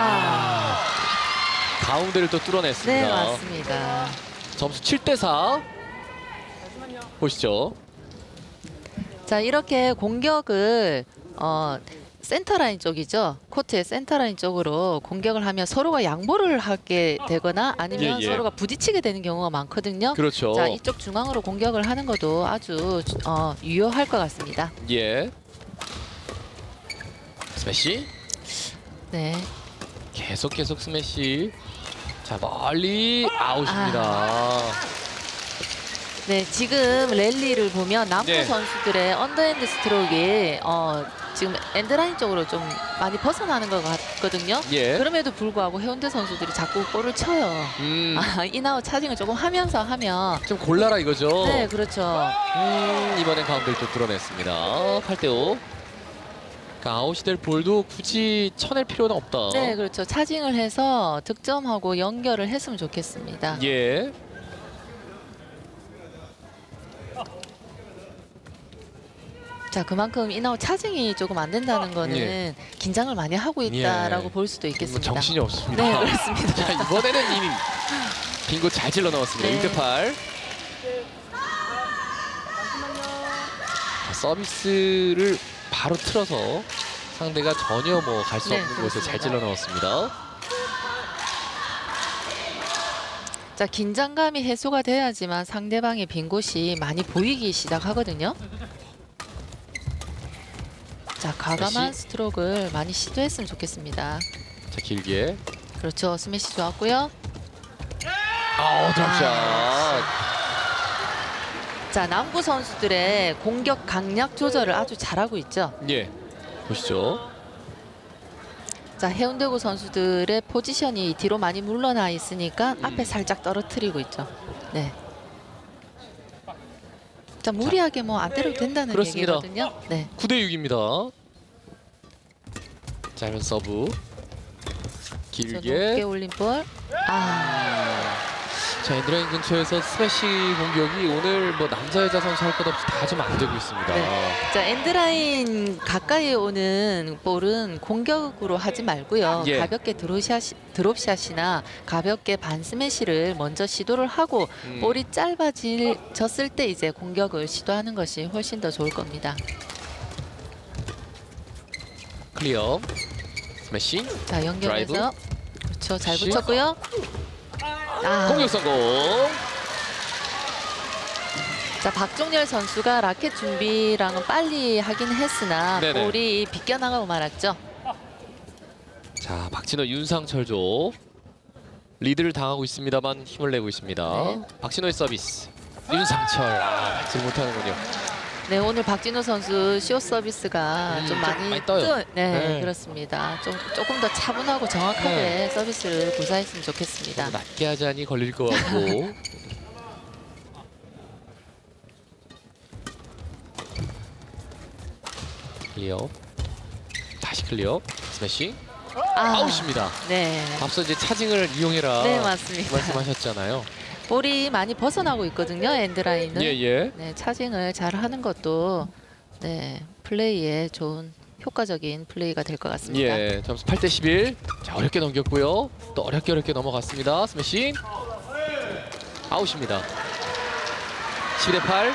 Speaker 1: 가운데를 또 뚫어냈습니다.
Speaker 3: 네, 맞습니다.
Speaker 1: 점수 7대 4. 보시죠.
Speaker 3: 자, 이렇게 공격을 센터라인 쪽이죠. 코트의 센터라인 쪽으로 공격을 하면 서로가 양보를 하게 되거나 아니면
Speaker 1: 예.
Speaker 3: 서로가 부딪히게 되는 경우가 많거든요.
Speaker 1: 그렇죠.
Speaker 3: 자, 이쪽 중앙으로 공격을 하는 것도 아주 유효할 것 같습니다.
Speaker 1: 예. 스매시.
Speaker 3: 네.
Speaker 1: 계속 스매시. 자, 멀리 아웃입니다.
Speaker 3: 네, 지금 랠리를 보면 남부
Speaker 1: 네.
Speaker 3: 선수들의 언더핸드 스트로크에 지금 엔드라인 쪽으로 좀 많이 벗어나는 것 같거든요.
Speaker 1: 예.
Speaker 3: 그럼에도 불구하고 해운대 선수들이 자꾸 볼을 쳐요. 인아웃 차징을 조금 하면서 하면
Speaker 1: 좀 골라라 이거죠.
Speaker 3: 네, 그렇죠.
Speaker 1: 이번엔 가운데를 또 뚫어냈습니다. 8대5. 그러니까 아웃이 될 볼도 굳이 쳐낼 필요는 없다.
Speaker 3: 네, 그렇죠. 차징을 해서 득점하고 연결을 했으면 좋겠습니다.
Speaker 1: 예.
Speaker 3: 자, 그만큼 인아웃 차징이 조금 안 된다는 거는
Speaker 1: 예.
Speaker 3: 긴장을 많이 하고 있다라고 볼 수도 있겠습니다.
Speaker 1: 정신이 없습니다.
Speaker 3: 네, 그렇습니다.
Speaker 1: 자, 이번에는 빙고 잘 질러 넣었습니다.
Speaker 3: 네.
Speaker 1: 2대8. 서비스를 바로 틀어서 상대가 전혀 뭐 갈 수
Speaker 3: 네,
Speaker 1: 없는 곳에 잘
Speaker 3: 그렇습니다.
Speaker 1: 질러 넣었습니다.
Speaker 3: 자, 긴장감이 해소가 돼야지만 상대방의 빈 곳이 많이 보이기 시작하거든요. 자, 과감한
Speaker 1: 다시.
Speaker 3: 스트로크를 많이 시도했으면 좋겠습니다.
Speaker 1: 자, 길게.
Speaker 3: 그렇죠. 스매시 좋았고요.
Speaker 1: 드랍샷.
Speaker 3: 자, 남구 선수들의 공격 강약 조절을 아주 잘하고 있죠.
Speaker 1: 예. 보시죠.
Speaker 3: 자, 해운대구 선수들의 포지션이 뒤로 많이 물러나 있으니까 앞에 살짝 떨어뜨리고 있죠. 네. 자, 무리하게 뭐 안 때려도 된다는
Speaker 1: 그렇습니다.
Speaker 3: 얘기거든요. 네.
Speaker 1: 9대6입니다. 짧은 서브.
Speaker 3: 높게
Speaker 1: 길게.
Speaker 3: 올린 볼.
Speaker 1: 자, 엔드라인 근처에서 스매시 공격이 오늘 뭐 남자 여자 선수 할 것 없이 다 좀 안 되고 있습니다.
Speaker 3: 네. 자, 엔드라인 가까이 오는 볼은 공격으로 하지 말고요.
Speaker 1: 예.
Speaker 3: 가볍게 드롭샷이나 가볍게 반 스매시를 먼저 시도를 하고 볼이 짧아졌을 때 이제 공격을 시도하는 것이 훨씬 더 좋을 겁니다.
Speaker 1: 클리어. 스매시.
Speaker 3: 자, 연결해서
Speaker 1: 드라이브.
Speaker 3: 그렇죠. 잘
Speaker 1: 시.
Speaker 3: 붙였고요.
Speaker 1: 공격 성공.
Speaker 3: 자, 박종렬 선수가 라켓 준비랑은 빨리 하긴 했으나
Speaker 1: 네네.
Speaker 3: 볼이 비껴나가고 말았죠.
Speaker 1: 자, 박진호 윤상철조 리드를 당하고 있습니다만 힘을 내고 있습니다.
Speaker 3: 네.
Speaker 1: 박진호의 서비스. 윤상철 받지 못하는군요.
Speaker 3: 네, 오늘 박진호 선수 시옷 서비스가 좀 많이
Speaker 1: 떠요.
Speaker 3: 네,
Speaker 1: 네.
Speaker 3: 그렇습니다. 조금 더 차분하고 정확하게
Speaker 1: 네.
Speaker 3: 서비스를 구사했으면 좋겠습니다.
Speaker 1: 낮게 하자니 걸릴 것 같고. 클리어. 다시 클리어. 스매시. 아웃입니다.
Speaker 3: 네,
Speaker 1: 앞서 이제 차징을 이용해라.
Speaker 3: 네, 맞습니다.
Speaker 1: 말씀하셨잖아요.
Speaker 3: 볼이 많이 벗어나고 있거든요, 엔드라인은.
Speaker 1: 예.
Speaker 3: 네, 차징을 잘 하는 것도 네, 플레이에 좋은 효과적인 플레이가 될 것 같습니다.
Speaker 1: 예. 점수 8대11. 자, 어렵게 넘겼고요. 또 어렵게 넘어갔습니다. 스매시. 아웃입니다. 12대8.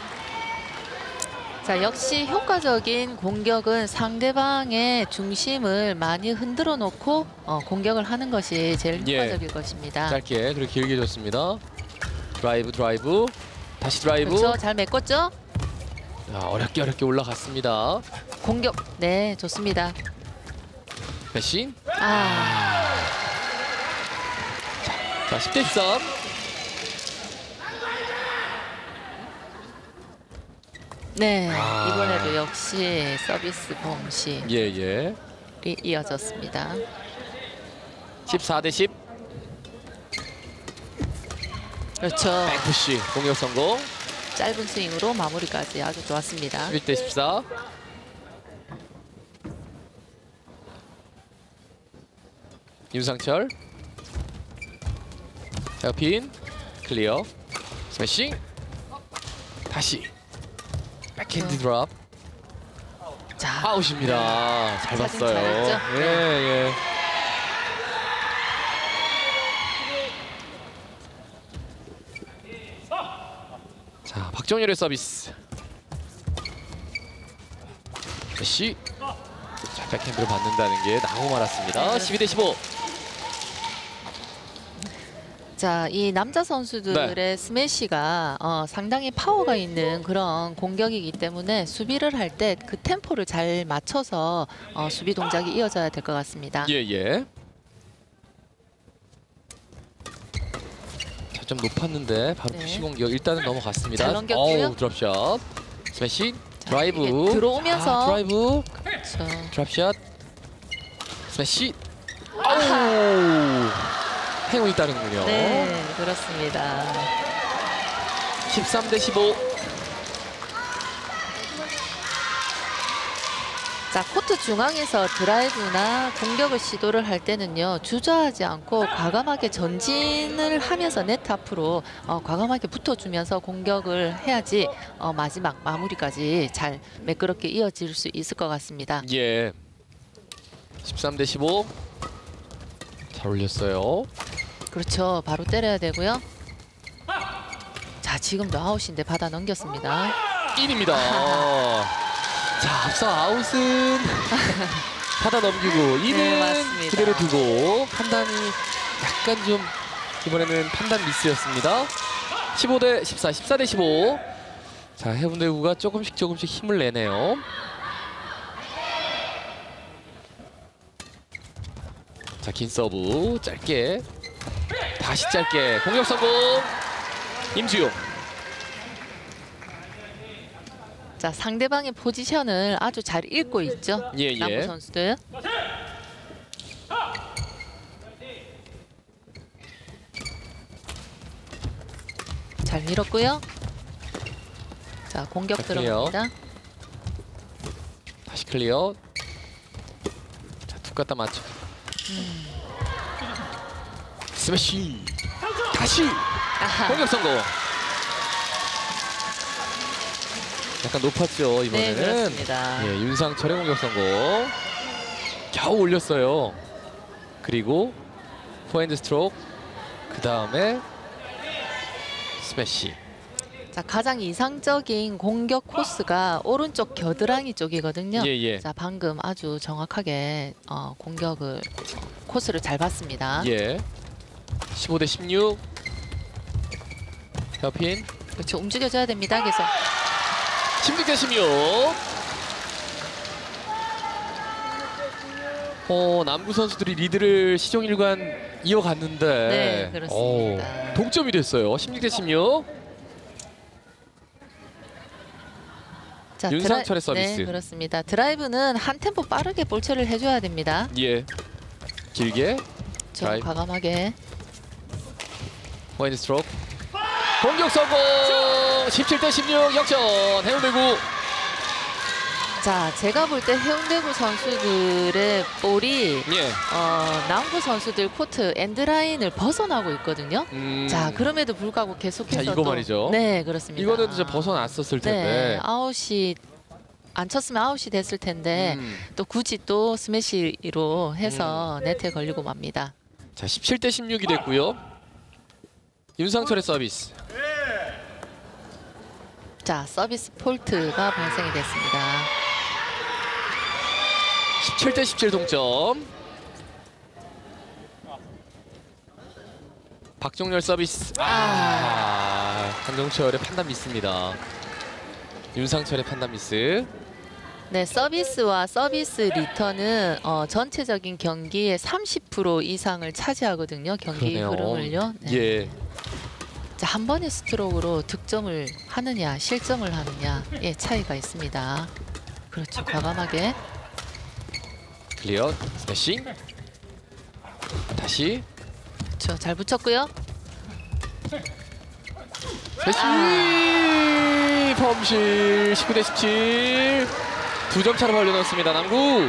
Speaker 3: 자, 역시 효과적인 공격은 상대방의 중심을 많이 흔들어 놓고 공격을 하는 것이 제일
Speaker 1: 예.
Speaker 3: 효과적일 것입니다.
Speaker 1: 짧게 그리고 길게 줬습니다. 드라이브. 다시 드라이브.
Speaker 3: 그렇죠. 잘 메꿨죠?
Speaker 1: 자, 어렵게 올라갔습니다.
Speaker 3: 공격. 네, 좋습니다.
Speaker 1: 배신.
Speaker 3: 아,
Speaker 1: 자, 10대13.
Speaker 3: 네.
Speaker 1: 아.
Speaker 3: 이번에도 역시 서비스 범실이
Speaker 1: 예.
Speaker 3: 이어졌습니다.
Speaker 1: 14대10.
Speaker 3: 그렇죠.
Speaker 1: 백푸시 공격 성공.
Speaker 3: 짧은 스윙으로 마무리까지 아주 좋았습니다.
Speaker 1: 11대14. 윤상철. 자, 핀. 클리어. 스매싱. 다시. 백핸드 드랍.
Speaker 3: 자,
Speaker 1: 아웃입니다. 잘
Speaker 3: 사진
Speaker 1: 봤어요.
Speaker 3: 잘했죠?
Speaker 1: 예. 자, 박정열의 서비스. 메시. 자, 백핸드로 받는다는 게 나고 말았습니다. 12대15.
Speaker 3: 자, 이 남자 선수들의
Speaker 1: 네.
Speaker 3: 스매시가 상당히 파워가 있는 그런 공격이기 때문에 수비를 할 때 그 템포를 잘 맞춰서 수비 동작이 이어져야 될 것 같습니다.
Speaker 1: 예. 자, 좀 높았는데 바로
Speaker 3: 네.
Speaker 1: 푸시 공격 일단은 넘어갔습니다.
Speaker 3: 잘 넘겼고요.
Speaker 1: 어우, 드롭샷. 스매시. 드라이브.
Speaker 3: 이게 들어오면서
Speaker 1: 드라이브.
Speaker 3: 그렇죠.
Speaker 1: 드랍샷. 스매시. 아우. 행운이 따르는군요.
Speaker 3: 네, 그렇습니다.
Speaker 1: 13대 15.
Speaker 3: 자, 코트 중앙에서 드라이브나 공격을 시도를 할 때는요, 주저하지 않고 과감하게 전진을 하면서 네트 앞으로 과감하게 붙어주면서 공격을 해야지 마지막 마무리까지 잘 매끄럽게 이어질 수 있을 것 같습니다.
Speaker 1: 예. 13대 15. 잘 올렸어요.
Speaker 3: 그렇죠. 바로 때려야 되고요. 자, 지금도 아웃인데 받아 넘겼습니다.
Speaker 1: 인입니다. 자, 앞서 아웃은 받아 넘기고 인은
Speaker 3: 네, 맞습니다.
Speaker 1: 그대로 두고 판단이 약간 좀 이번에는 판단 미스였습니다. 15대 14, 14대 15. 자, 해운대구가 조금씩 힘을 내네요. 자, 긴 서브 짧게 다시 짧게 공격 성공. 임주용.
Speaker 3: 자, 상대방의 포지션을 아주 잘 읽고 있죠.
Speaker 1: 예.
Speaker 3: 남부 선수들. 잘 밀었고요. 자, 공격
Speaker 1: 자, 클리어.
Speaker 3: 들어갑니다.
Speaker 1: 다시 클리어. 자, 툭 갖다 맞춰. 스매시. 다시 공격 성공. 약간 높았죠
Speaker 3: 네,
Speaker 1: 이번에는.
Speaker 3: 그렇습니다.
Speaker 1: 예, 윤상철의 공격 성공. 겨우 올렸어요. 그리고 포핸드 스트로크. 그 다음에 스매시.
Speaker 3: 자, 가장 이상적인 공격 코스가 오른쪽 겨드랑이 쪽이거든요.
Speaker 1: 예.
Speaker 3: 자, 방금 아주 정확하게 공격을 코스를 잘 봤습니다.
Speaker 1: 예. 15대 16. 헤어핀.
Speaker 3: 그렇죠. 움직여줘야 됩니다. 계속.
Speaker 1: 16대 16. 남구 선수들이 리드를 시종일관 이어갔는데
Speaker 3: 네, 그렇습니다.
Speaker 1: 동점이 됐어요. 16대 16.
Speaker 3: 자,
Speaker 1: 윤상철의 서비스.
Speaker 3: 네, 그렇습니다. 드라이브는 한 템포 빠르게 볼 처리를 해줘야 됩니다.
Speaker 1: 예. 길게.
Speaker 3: 좀
Speaker 1: 드라이브.
Speaker 3: 과감하게.
Speaker 1: 포핸드 스트로크. 공격 성공. 17대 16 역전. 해운대구.
Speaker 3: 자, 제가 볼 때 해운대구 선수들의 볼이
Speaker 1: 예.
Speaker 3: 남구 선수들 코트 엔드라인을 벗어나고 있거든요. 자, 그럼에도 불구하고 계속해서
Speaker 1: 자, 이거 말이죠.
Speaker 3: 네, 그렇습니다.
Speaker 1: 이거는 이제 벗어났었을 텐데.
Speaker 3: 네, 아웃이 안 쳤으면 아웃이 됐을 텐데 또 굳이 또 스매시로 해서 네트에 걸리고 맙니다.
Speaker 1: 자, 17대 16이 됐고요. 윤상철의 서비스.
Speaker 3: 자, 서비스 폴트가 발생이 됐습니다.
Speaker 1: 17대 17 동점. 박종렬 서비스. 한종철의 판단 미스입니다. 윤상철의 판단 미스.
Speaker 3: 네, 서비스와 서비스 리턴은 전체적인 경기의 30% 이상을 차지하거든요. 경기
Speaker 1: 그러네요.
Speaker 3: 흐름을요. 네.
Speaker 1: 예.
Speaker 3: 자, 한 번의 스트로크로 득점을 하느냐, 실점을 하느냐의 차이가 있습니다. 그렇죠, 과감하게.
Speaker 1: 클리어. 스매싱. 다시.
Speaker 3: 그렇죠, 잘 붙였고요.
Speaker 1: 스매싱. 범실. 19대 17. 2점 차로 벌려놓습니다. 남구.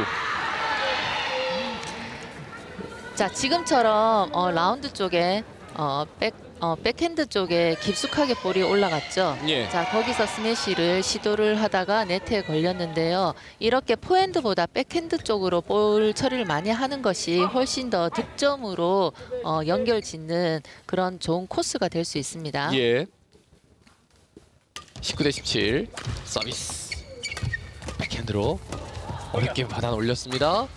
Speaker 3: 자, 지금처럼 라운드 쪽에 백핸드 쪽에 깊숙하게 볼이 올라갔죠.
Speaker 1: 예.
Speaker 3: 자, 거기서 스매시를 시도를 하다가 네트에 걸렸는데요. 이렇게 포핸드보다 백핸드 쪽으로 볼 처리를 많이 하는 것이 훨씬 더 득점으로 연결 짓는 그런 좋은 코스가 될 수 있습니다.
Speaker 1: 예. 19대 17. 서비스. 백핸드로 어렵게 받아 올렸습니다.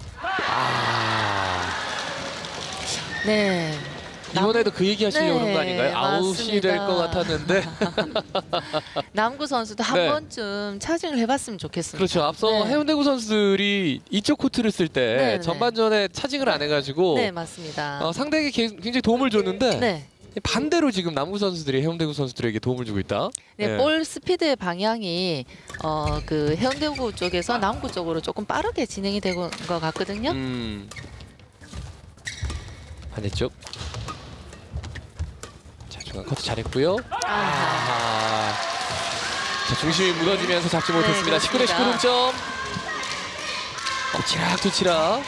Speaker 3: 네.
Speaker 1: 이번에도 그 얘기 하시려고 그런 거 아닌가요? 아웃이
Speaker 3: 맞습니다.
Speaker 1: 될 것 같았는데.
Speaker 3: 남구 선수도 한
Speaker 1: 네.
Speaker 3: 번쯤 차징을 해봤으면 좋겠습니다.
Speaker 1: 그렇죠. 앞서
Speaker 3: 네.
Speaker 1: 해운대구 선수들이 이쪽 코트를 쓸 때
Speaker 3: 네, 네.
Speaker 1: 전반전에 차징을 안 해가지고
Speaker 3: 네, 맞습니다.
Speaker 1: 상대에게 굉장히 도움을 줬는데
Speaker 3: 네.
Speaker 1: 반대로 지금 남구 선수들이 해운대구 선수들에게 도움을 주고 있다.
Speaker 3: 네,
Speaker 1: 예.
Speaker 3: 볼 스피드의 방향이 그 해운대구 쪽에서 남구 쪽으로 조금 빠르게 진행이 되고 것 같거든요.
Speaker 1: 반대쪽. 자, 중간 커트 잘했고요. 아하. 자, 중심이 무너지면서 잡지 못했습니다. 19대 19 동점. 엎치락뒤치락.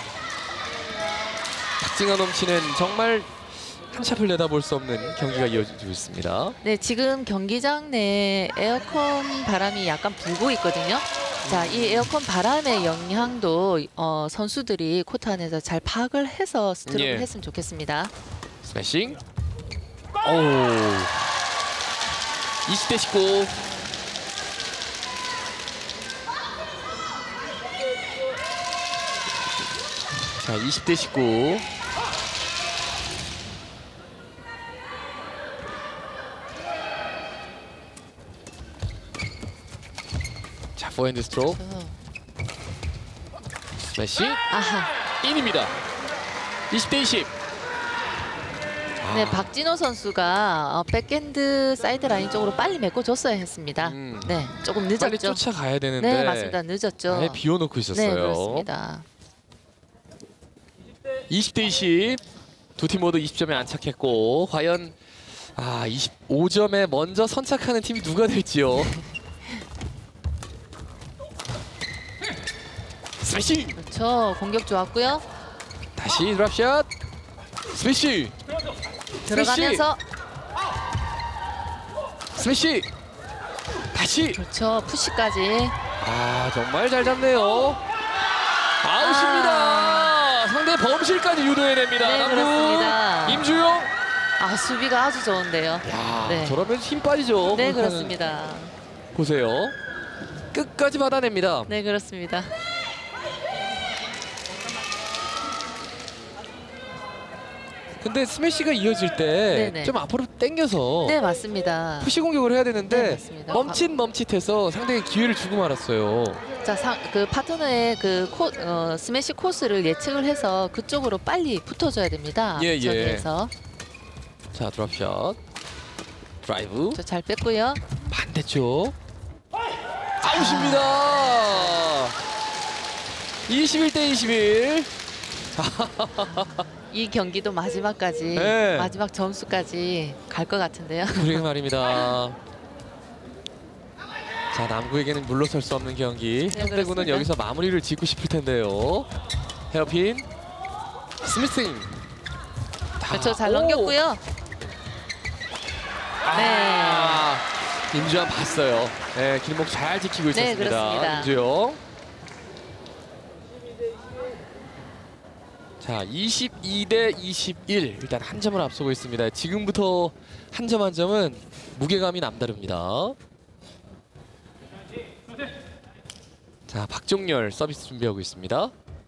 Speaker 1: 박진감 넘치는 정말 한 sap을 내다볼 수 없는 경기가 이어지고 있습니다.
Speaker 3: 네, 지금 경기장 내 에어컨 바람이 약간 불고 있거든요. 자, 이 에어컨 바람의 영향도 선수들이 코트 안에서 잘 파악을 해서 스트로크를
Speaker 1: 예.
Speaker 3: 했으면 좋겠습니다.
Speaker 1: 스매싱. 오. 20대 19. 자, 20대 19. 자, 포핸드 스트로크. 스매시.
Speaker 3: 아하.
Speaker 1: 인입니다. 20대 20.
Speaker 3: 네, 박진호 선수가 백핸드 사이드 라인 쪽으로 빨리 메꿔줬어야 했습니다. 네, 조금 늦었죠.
Speaker 1: 빨리 쫓아가야 되는데.
Speaker 3: 네, 맞습니다. 늦었죠.
Speaker 1: 아예 비워놓고 있었어요.
Speaker 3: 네, 그렇습니다.
Speaker 1: 20대 20. 두 팀 모두 20점에 안착했고 과연 25점에 먼저 선착하는 팀이 누가 될지요. 스매시.
Speaker 3: 그렇죠. 공격 좋았고요.
Speaker 1: 다시 드랍샷. 스매시.
Speaker 3: 들어가면서
Speaker 1: 스매시. 다시.
Speaker 3: 그렇죠. 푸시까지.
Speaker 1: 정말 잘 잡네요. 아웃입니다. 상대 범실까지 유도해냅니다.
Speaker 3: 네,
Speaker 1: 남구.
Speaker 3: 그렇습니다.
Speaker 1: 임주영.
Speaker 3: 수비가 아주 좋은데요.
Speaker 1: 야,
Speaker 3: 네.
Speaker 1: 저러면 힘 빠지죠.
Speaker 3: 네, 그렇습니다.
Speaker 1: 보세요. 끝까지 받아냅니다.
Speaker 3: 네, 그렇습니다.
Speaker 1: 근데 스매시가 이어질 때
Speaker 3: 네네.
Speaker 1: 좀 앞으로 당겨서
Speaker 3: 네, 맞습니다.
Speaker 1: 푸시 공격을 해야
Speaker 3: 네,
Speaker 1: 되는데
Speaker 3: 맞습니다.
Speaker 1: 멈칫멈칫해서 상대에게 기회를 주고 말았어요.
Speaker 3: 자, 그 파트너의 스매시 코스를 예측을 해서 그쪽으로 빨리 붙어줘야 됩니다.
Speaker 1: 예, 예.
Speaker 3: 저기에서.
Speaker 1: 자, 드랍샷. 드라이브.
Speaker 3: 저 잘 뺐고요.
Speaker 1: 반대쪽. 아웃입니다. 21대 21.
Speaker 3: 이 경기도 마지막까지
Speaker 1: 네.
Speaker 3: 마지막 점수까지 갈 것 같은데요.
Speaker 1: 그러게 말입니다. 자, 남구에게는 물러설 수 없는 경기.
Speaker 3: 네,
Speaker 1: 해운대구는
Speaker 3: 그렇습니다.
Speaker 1: 여기서 마무리를 짓고 싶을 텐데요. 헤어핀. 스미싱.
Speaker 3: 그렇죠. 잘 넘겼고요.
Speaker 1: 임주환 봤어요. 네, 길목 잘 지키고 있었습니다.
Speaker 3: 네, 그렇습니다.
Speaker 1: 임주영. 자, 22대 21. 일단 한 점을 앞서고 있습니다. 지금부터 한 점 한 점은 무게감이 남다릅니다. 자, 박종렬 서비스 준비하고 있습니다.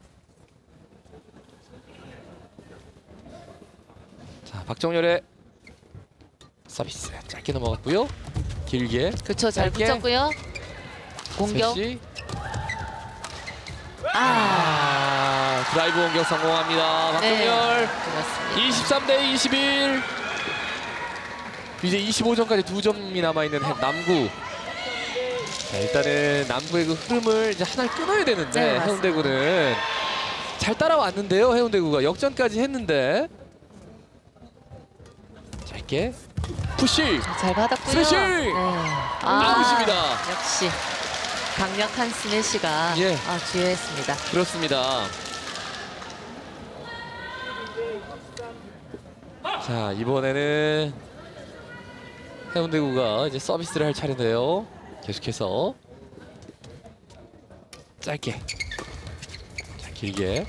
Speaker 1: 자, 박종렬의 서비스 짧게 넘어갔고요. 길게.
Speaker 3: 그렇죠. 잘
Speaker 1: 짧게.
Speaker 3: 붙였고요. 공격.
Speaker 1: 스매시. 드라이브 공격 성공합니다. 박종렬.
Speaker 3: 그렇습니다.
Speaker 1: 23대 21. 이제 25점까지 2점이 남아있는 남구. 자, 일단은 남구의 그 흐름을 이제 하나를 끊어야 되는데
Speaker 3: 네, 맞습니다.
Speaker 1: 해운대구는 잘 따라왔는데요. 해운대구가 역전까지 했는데 짧게 푸시.
Speaker 3: 잘 받았고요.
Speaker 1: 스매시!
Speaker 3: 네.
Speaker 1: 아웃입니다.
Speaker 3: 역시 강력한 스매시가
Speaker 1: 예.
Speaker 3: 주요했습니다.
Speaker 1: 그렇습니다. 자, 이번에는 해운대구가 이제 서비스를 할 차례인데요. 계속해서 짧게, 자, 길게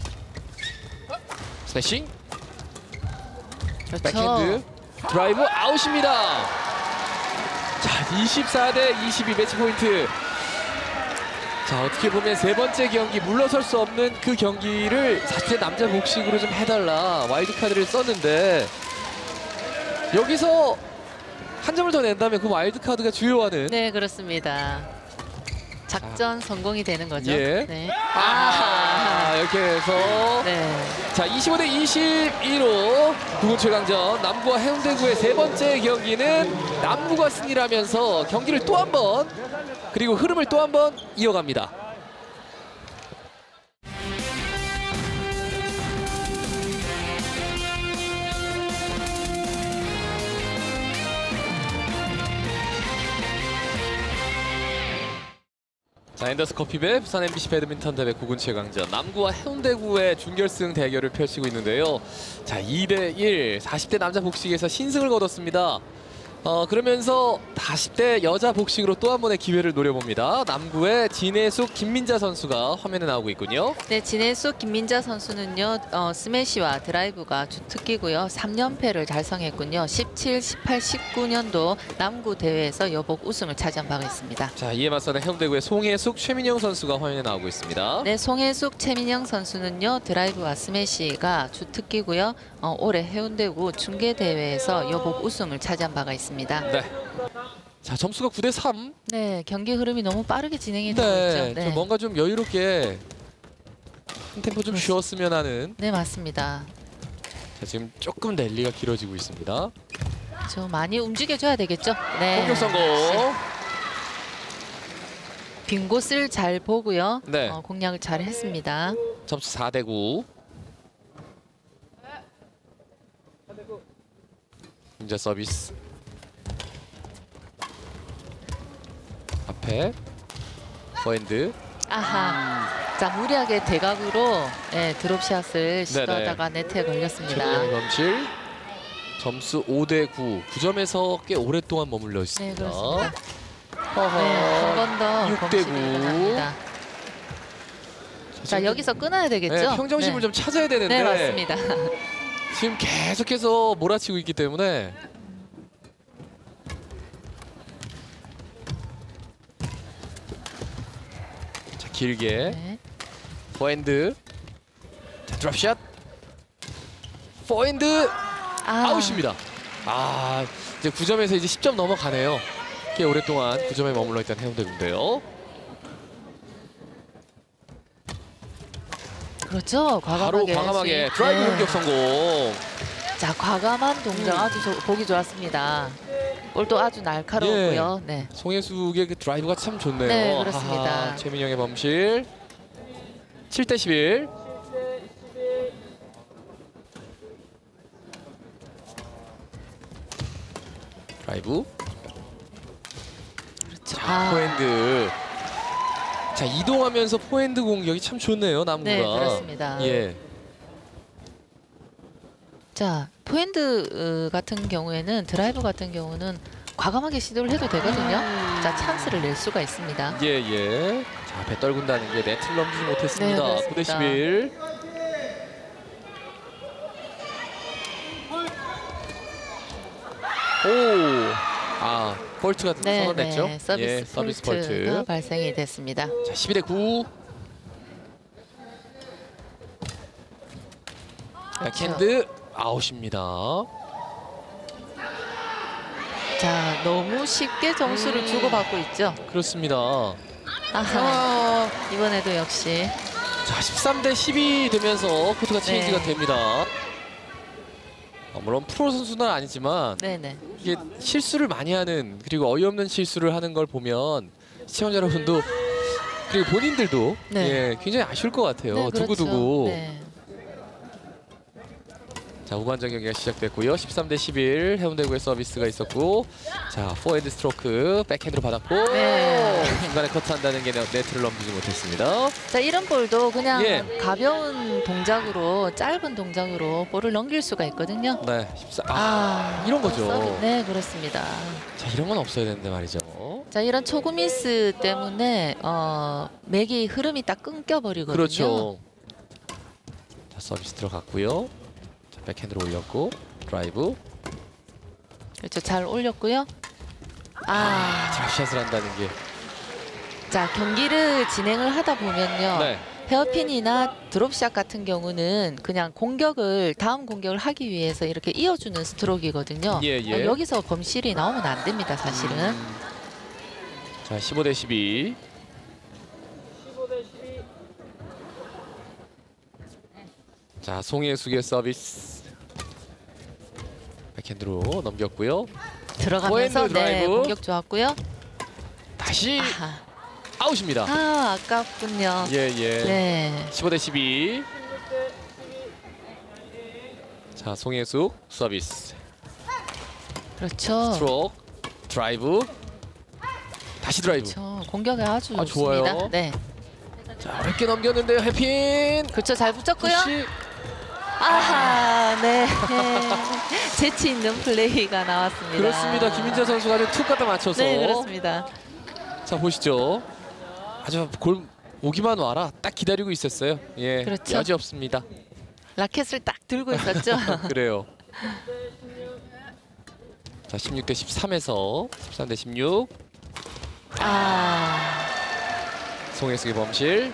Speaker 1: 스매싱,
Speaker 3: 그렇죠.
Speaker 1: 백핸드, 드라이브 아웃입니다. 자, 24대 22 매치 포인트. 자, 어떻게 보면 세 번째 경기 물러설 수 없는 그 경기를 사실 남자 복식으로 좀 해달라 와일드카드를 썼는데 여기서 한 점을 더 낸다면 그 와일드카드가 주요하는
Speaker 3: 네, 그렇습니다. 작전 성공이 되는 거죠.
Speaker 1: 예.
Speaker 3: 네.
Speaker 1: 이렇게 해서
Speaker 3: 네.
Speaker 1: 자 25대 22로 9군 최강전 남구와 해운대구의 세 번째 경기는 남구가 승리를 하면서 경기를 또 한 번 그리고 흐름을 또 한 번 이어갑니다. 자, 앤더스 커피배 부산 MBC 배드민턴 대회 9군 최강전 남구와 해운대구의 준결승 대결을 펼치고 있는데요. 자, 2대1 40대 남자 복식에서 신승을 거뒀습니다. 그러면서 40대 여자 복식으로 또 한 번의 기회를 노려봅니다. 남구의 진해숙, 김민자 선수가 화면에 나오고 있군요.
Speaker 3: 네, 진해숙, 김민자 선수는요. 스매시와 드라이브가 주특기고요. 3연패를 달성했군요. 17, 18, 19년도 남구 대회에서 여복 우승을 차지한 바가 있습니다.
Speaker 1: 자, 이에 맞서는 해운대구의 송혜숙, 최민영 선수가 화면에 나오고 있습니다.
Speaker 3: 네, 송혜숙, 최민영 선수는요. 드라이브와 스매시가 주특기고요. 올해 해운대구 중계대회에서 여복 우승을 차지한 바가 있습니다.
Speaker 1: 네. 자, 점수가 9대 3.
Speaker 3: 네, 경기 흐름이 너무 빠르게 진행이 되고
Speaker 1: 네,
Speaker 3: 있죠.
Speaker 1: 좀 뭔가 좀 여유롭게 한 템포 좀 쉬었으면 하는.
Speaker 3: 네, 맞습니다.
Speaker 1: 자, 지금 조금 랠리가 길어지고 있습니다.
Speaker 3: 저 많이 움직여줘야 되겠죠. 네.
Speaker 1: 공격 성공.
Speaker 3: 빈 곳을 잘 보고요.
Speaker 1: 네.
Speaker 3: 공략을 잘 했습니다.
Speaker 1: 점수 4대 9. 민자 서비스. 앞에 포핸드.
Speaker 3: 아하. 자, 무리하게 대각으로 드롭샷을 시도하다가 네트에 걸렸습니다.
Speaker 1: 최민영의 범실. 점수 5대 9. 9점에서 꽤 오랫동안 머물러
Speaker 3: 네,
Speaker 1: 있습니다.
Speaker 3: 그렇습니다. 네, 한 번 더
Speaker 1: 6대
Speaker 3: 범실이
Speaker 1: 9.
Speaker 3: 일어납니다. 자, 여기서 끊어야 되겠죠?
Speaker 1: 네, 평정심을 좀 찾아야 되는데.
Speaker 3: 네, 맞습니다.
Speaker 1: 지금 계속해서 몰아치고 있기 때문에. 자, 길게
Speaker 3: 네.
Speaker 1: 포핸드. 자, 드롭샷. 포핸드. 아웃입니다. 이제 9점에서 이제 10점 넘어가네요. 꽤 오랫동안 9점에 머물러 있던 해운대구인데요.
Speaker 3: 그렇죠.
Speaker 1: 바로 과감하게 드라이브 공격 성공.
Speaker 3: 자, 과감한 동작 아주 보기 좋았습니다. 볼도 아주 날카로웠고요. 네.
Speaker 1: 송혜숙의 그 드라이브가 참 좋네요.
Speaker 3: 네, 그렇습니다.
Speaker 1: 최민영의 범실. 7대 11. 드라이브.
Speaker 3: 그렇죠.
Speaker 1: 자, 포핸드. 자, 이동하면서 포핸드 공격이 참 좋네요, 남구가.
Speaker 3: 네, 그렇습니다.
Speaker 1: 예.
Speaker 3: 자, 포핸드 같은 경우에는 드라이브 같은 경우는 과감하게 시도를 해도 되거든요. 자, 찬스를 낼 수가 있습니다.
Speaker 1: 예, 예. 자, 배 떨군다는 게 네트를 넘기지 못했습니다.
Speaker 3: 네,
Speaker 1: 9대
Speaker 3: 그렇습니다.
Speaker 1: 11. 폴트가 선언됐죠?
Speaker 3: 서비스
Speaker 1: 폴트.
Speaker 3: 폴트가 발생이 됐습니다.
Speaker 1: 자, 12대 9. 백핸드 아웃입니다.
Speaker 3: 자, 너무 쉽게 점수를 주고받고 있죠.
Speaker 1: 그렇습니다.
Speaker 3: 아하, 이번에도 역시.
Speaker 1: 자, 13대 10이 되면서 코트가 체인지가
Speaker 3: 네.
Speaker 1: 됩니다. 물론 프로 선수는 아니지만
Speaker 3: 네네.
Speaker 1: 이게 실수를 많이 하는 그리고 어이없는 실수를 하는 걸 보면 시청자 여러분도 그리고 본인들도
Speaker 3: 네.
Speaker 1: 예, 굉장히 아쉬울 것 같아요.
Speaker 3: 네, 그렇죠.
Speaker 1: 두고두고.
Speaker 3: 네.
Speaker 1: 자, 후반전 경기가 시작됐고요. 13대 11 해운대구의 서비스가 있었고, 자, 포핸드 스트로크 백핸드로 받았고,
Speaker 3: 네.
Speaker 1: 중간에 커트한다는 게 네트를 넘기지 못했습니다.
Speaker 3: 자, 이런 볼도 그냥
Speaker 1: 예.
Speaker 3: 가벼운 동작으로 짧은 동작으로 볼을 넘길 수가 있거든요.
Speaker 1: 네, 14. 이런 거죠.
Speaker 3: 네, 그렇습니다.
Speaker 1: 자, 이런 건 없어야 되는데 말이죠.
Speaker 3: 자, 이런 초구 미스 때문에 맥이 흐름이 딱 끊겨버리거든요.
Speaker 1: 그렇죠. 자, 서비스 들어갔고요. 자, 백핸드로 올렸고 드라이브.
Speaker 3: 그렇죠. 잘 올렸고요.
Speaker 1: 드랍샷을 한다는 게.
Speaker 3: 자, 경기를 진행을 하다 보면요.
Speaker 1: 네.
Speaker 3: 헤어핀이나 드롭샷 같은 경우는 그냥 다음 공격을 하기 위해서 이렇게 이어주는 스트로크이거든요.
Speaker 1: 예, 예.
Speaker 3: 여기서 범실이 나오면 안 됩니다, 사실은.
Speaker 1: 자, 15대 12. 자, 송혜숙의 서비스. 백핸드로 넘겼고요.
Speaker 3: 들어가면서
Speaker 1: 포핸드 드라이브.
Speaker 3: 공격 좋았고요.
Speaker 1: 다시
Speaker 3: 아하.
Speaker 1: 아웃입니다.
Speaker 3: 아깝군요.
Speaker 1: 예.
Speaker 3: 네.
Speaker 1: 15대 12. 자, 송혜숙 서비스.
Speaker 3: 그렇죠.
Speaker 1: 스트로크. 드라이브. 다시 드라이브.
Speaker 3: 그렇죠. 공격이 아주
Speaker 1: 아,
Speaker 3: 좋습니다.
Speaker 1: 좋아요.
Speaker 3: 네.
Speaker 1: 자, 어렵게 넘겼는데요. 해핀.
Speaker 3: 그렇죠. 잘 붙였고요.
Speaker 1: 푸시.
Speaker 3: 아하, 네. 재치 있는 플레이가 나왔습니다.
Speaker 1: 그렇습니다. 김민재 선수가 아주 툭 갖다 맞춰서.
Speaker 3: 네, 그렇습니다.
Speaker 1: 자, 보시죠. 아주 골 오기만 와라. 딱 기다리고 있었어요. 예.
Speaker 3: 그렇죠.
Speaker 1: 여지 없습니다.
Speaker 3: 라켓을 딱 들고 있었죠.
Speaker 1: 그래요. 자, 16대 13에서 13대 16. 송혜숙의 범실.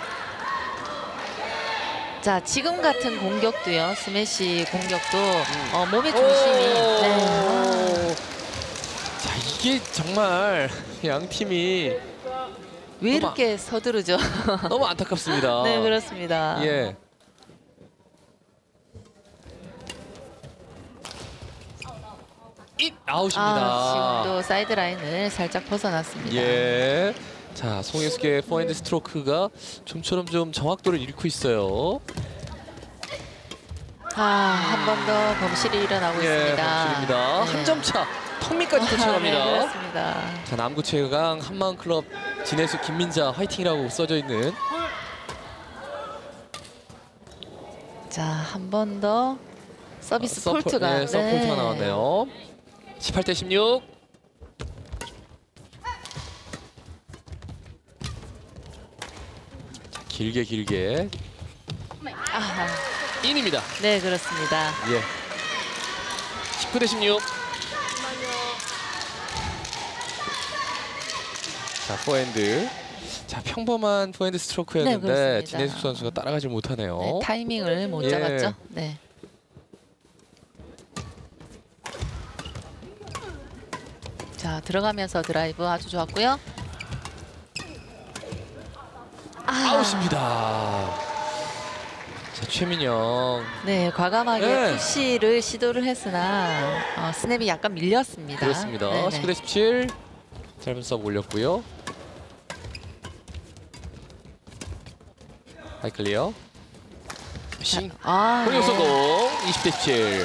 Speaker 3: 자, 지금 같은 공격도요. 스매시 공격도 몸의 중심이 네.
Speaker 1: 자, 이게 정말 양 팀이
Speaker 3: 왜 이렇게 서두르죠?
Speaker 1: 너무 안타깝습니다.
Speaker 3: 네, 그렇습니다.
Speaker 1: 예. 아웃입니다.
Speaker 3: 지금도 사이드 라인을 살짝 벗어났습니다.
Speaker 1: 예. 자, 송혜숙의 포핸드 스트로크가 좀처럼 좀 정확도를 잃고 있어요.
Speaker 3: 한 번 더 범실이 일어나고 있습니다.
Speaker 1: 범실입니다.
Speaker 3: 네.
Speaker 1: 한 점 차. 턱밑까지 터쳐갑니다.
Speaker 3: 네, 그렇습니다.
Speaker 1: 자, 남구 최강 한마음 클럽 진해수 김민자 화이팅이라고 써져 있는.
Speaker 3: 자, 한 번 더 서비스 폴트가
Speaker 1: 네, 서포트가 나왔네요. 18대 16. 자, 길게.
Speaker 3: 아하.
Speaker 1: 인입니다.
Speaker 3: 네, 그렇습니다.
Speaker 1: 예. 19대 16. 자, 포핸드. 자, 평범한 포핸드 스트로크였는데
Speaker 3: 네, 그렇습니다.
Speaker 1: 진해숙 선수가 따라가지 못하네요.
Speaker 3: 네, 타이밍을 못
Speaker 1: 예.
Speaker 3: 잡았죠. 네. 자, 들어가면서 드라이브 아주 좋았고요.
Speaker 1: 아웃입니다. 자, 최민영.
Speaker 3: 네, 과감하게
Speaker 1: 네.
Speaker 3: 푸시를 시도를 했으나 스냅이 약간 밀렸습니다.
Speaker 1: 그렇습니다.
Speaker 3: 네네.
Speaker 1: 19대 17. 짧은 서브 올렸고요. 하이 클리어. 싱. 공격 성공. 20대 17.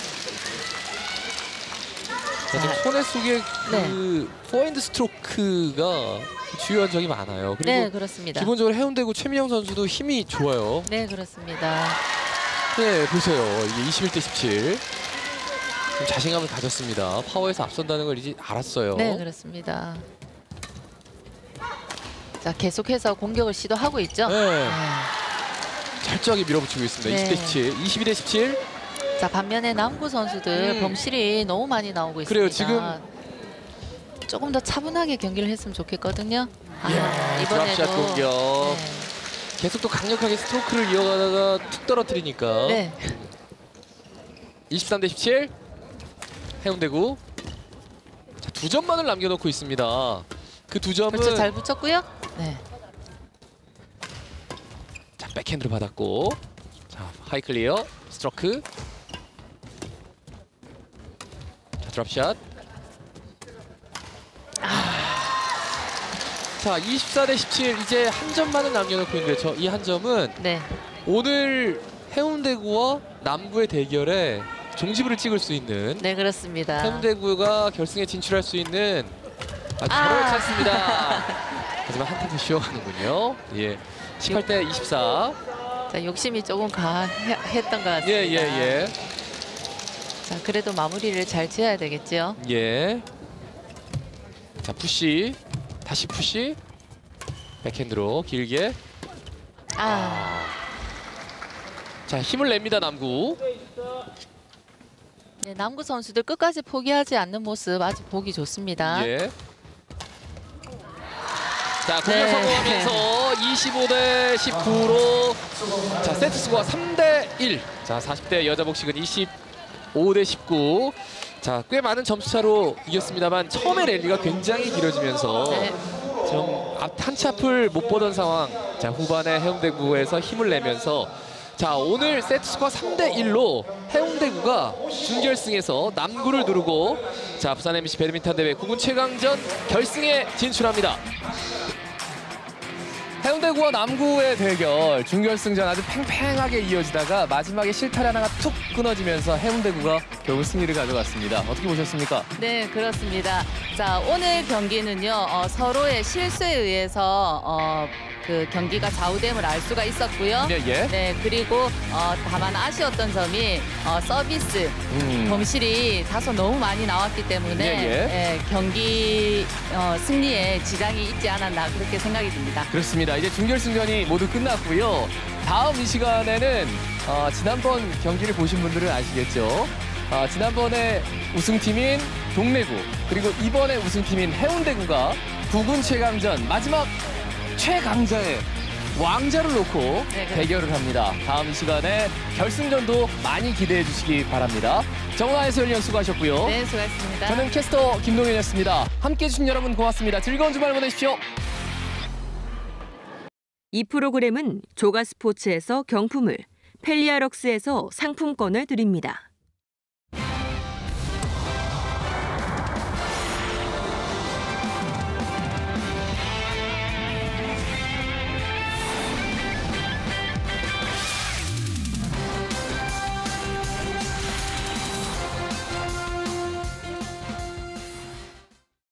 Speaker 1: 자, 지금 손혜숙의 그 포핸드 스트로크가 주요한 점이 많아요. 그리고
Speaker 3: 네, 그렇습니다.
Speaker 1: 기본적으로 해운대구 최민영 선수도 힘이 좋아요.
Speaker 3: 네, 그렇습니다.
Speaker 1: 네, 보세요. 이게 21대 17. 좀 자신감을 가졌습니다. 파워에서 앞선다는 걸 이제 알았어요.
Speaker 3: 네, 그렇습니다. 자, 계속해서 공격을 시도하고 있죠.
Speaker 1: 네. 철저하게 밀어붙이고 있습니다.
Speaker 3: 네.
Speaker 1: 20대 17, 22대 17.
Speaker 3: 자, 반면에 남구 선수들 범실이 너무 많이 나오고 있습니다.
Speaker 1: 그래요, 지금
Speaker 3: 조금 더 차분하게 경기를 했으면 좋겠거든요.
Speaker 1: 드랍샷 공격.
Speaker 3: 네.
Speaker 1: 계속 또 강력하게 스트로크를 이어가다가 툭 떨어뜨리니까.
Speaker 3: 네.
Speaker 1: 23대 17. 해운대구. 자, 2점만을 남겨놓고 있습니다. 그 2점은
Speaker 3: 그렇죠, 잘 붙였고요. 네.
Speaker 1: 자, 백핸드로 받았고. 자, 하이 클리어. 스트로크. 자, 드랍샷. 자, 24대 17. 이제 한 점만을 남겨놓고 있는데 이 한 점은
Speaker 3: 네.
Speaker 1: 오늘 해운대구와 남구의 대결에 종지부를 찍을 수 있는,
Speaker 3: 네, 그렇습니다.
Speaker 1: 해운대구가 결승에 진출할 수 있는 아주 절호의 찬스입니다. 하지만 한 템포 쉬어가는군요. 예, 18대 24.
Speaker 3: 자, 욕심이 조금 했던 것 같습니다.
Speaker 1: 예.
Speaker 3: 자, 그래도 마무리를 잘 지어야 되겠죠.
Speaker 1: 예. 자, 푸시. 다시 푸시. 백핸드로 길게. 자, 힘을 냅니다, 남구.
Speaker 3: 네, 남구 선수들 끝까지 포기하지 않는 모습 아주 보기 좋습니다.
Speaker 1: 예. 자, 공격
Speaker 3: 네.
Speaker 1: 성공하면서 25대 19로 자, 세트 스코어 3대 1. 자, 40대 여자 복식은 25대 19. 자, 꽤 많은 점수 차로 이겼습니다만 처음에 랠리가 굉장히 길어지면서
Speaker 3: 네.
Speaker 1: 좀 한치 앞을 못 보던 상황. 자, 후반에 해운대구에서 힘을 내면서 자, 오늘 세트스코어 3대1로 해운대구가 준결승에서 남구를 누르고 자, 부산 MBC 배드민턴 대회 9군 최강전 결승에 진출합니다. 해운대구와 남구의 대결, 준결승전 아주 팽팽하게 이어지다가 마지막에 실타래 하나가 툭 끊어지면서 해운대구가 결국 승리를 가져갔습니다. 어떻게 보셨습니까?
Speaker 2: 네, 그렇습니다. 자, 오늘 경기는요, 서로의 실수에 의해서 그 경기가 좌우됨을 알 수가 있었고요.
Speaker 1: 네, 예.
Speaker 2: 네, 그리고 다만 아쉬웠던 점이 서비스 범실이 다소 너무 많이 나왔기 때문에
Speaker 1: 예.
Speaker 2: 경기 승리에 지장이 있지 않았나 그렇게 생각이 듭니다.
Speaker 1: 그렇습니다. 이제 준결승전이 모두 끝났고요. 다음 이 시간에는 지난번 경기를 보신 분들은 아시겠죠? 지난번에 우승팀인 동래구 그리고 이번에 우승팀인 해운대구가 9군 최강전 마지막 최강자의 왕자를 놓고
Speaker 2: 네,
Speaker 1: 대결을 합니다. 다음 이 시간에 결승전도 많이 기대해 주시기 바랍니다. 정은아 해설위원 수고하셨고요.
Speaker 2: 네, 수고하셨습니다.
Speaker 1: 저는 캐스터 김동현이었습니다. 함께해 주신 여러분 고맙습니다. 즐거운 주말 보내십시오.
Speaker 4: 이 프로그램은 조가스포츠에서 경품을, 펠리아럭스에서 상품권을 드립니다.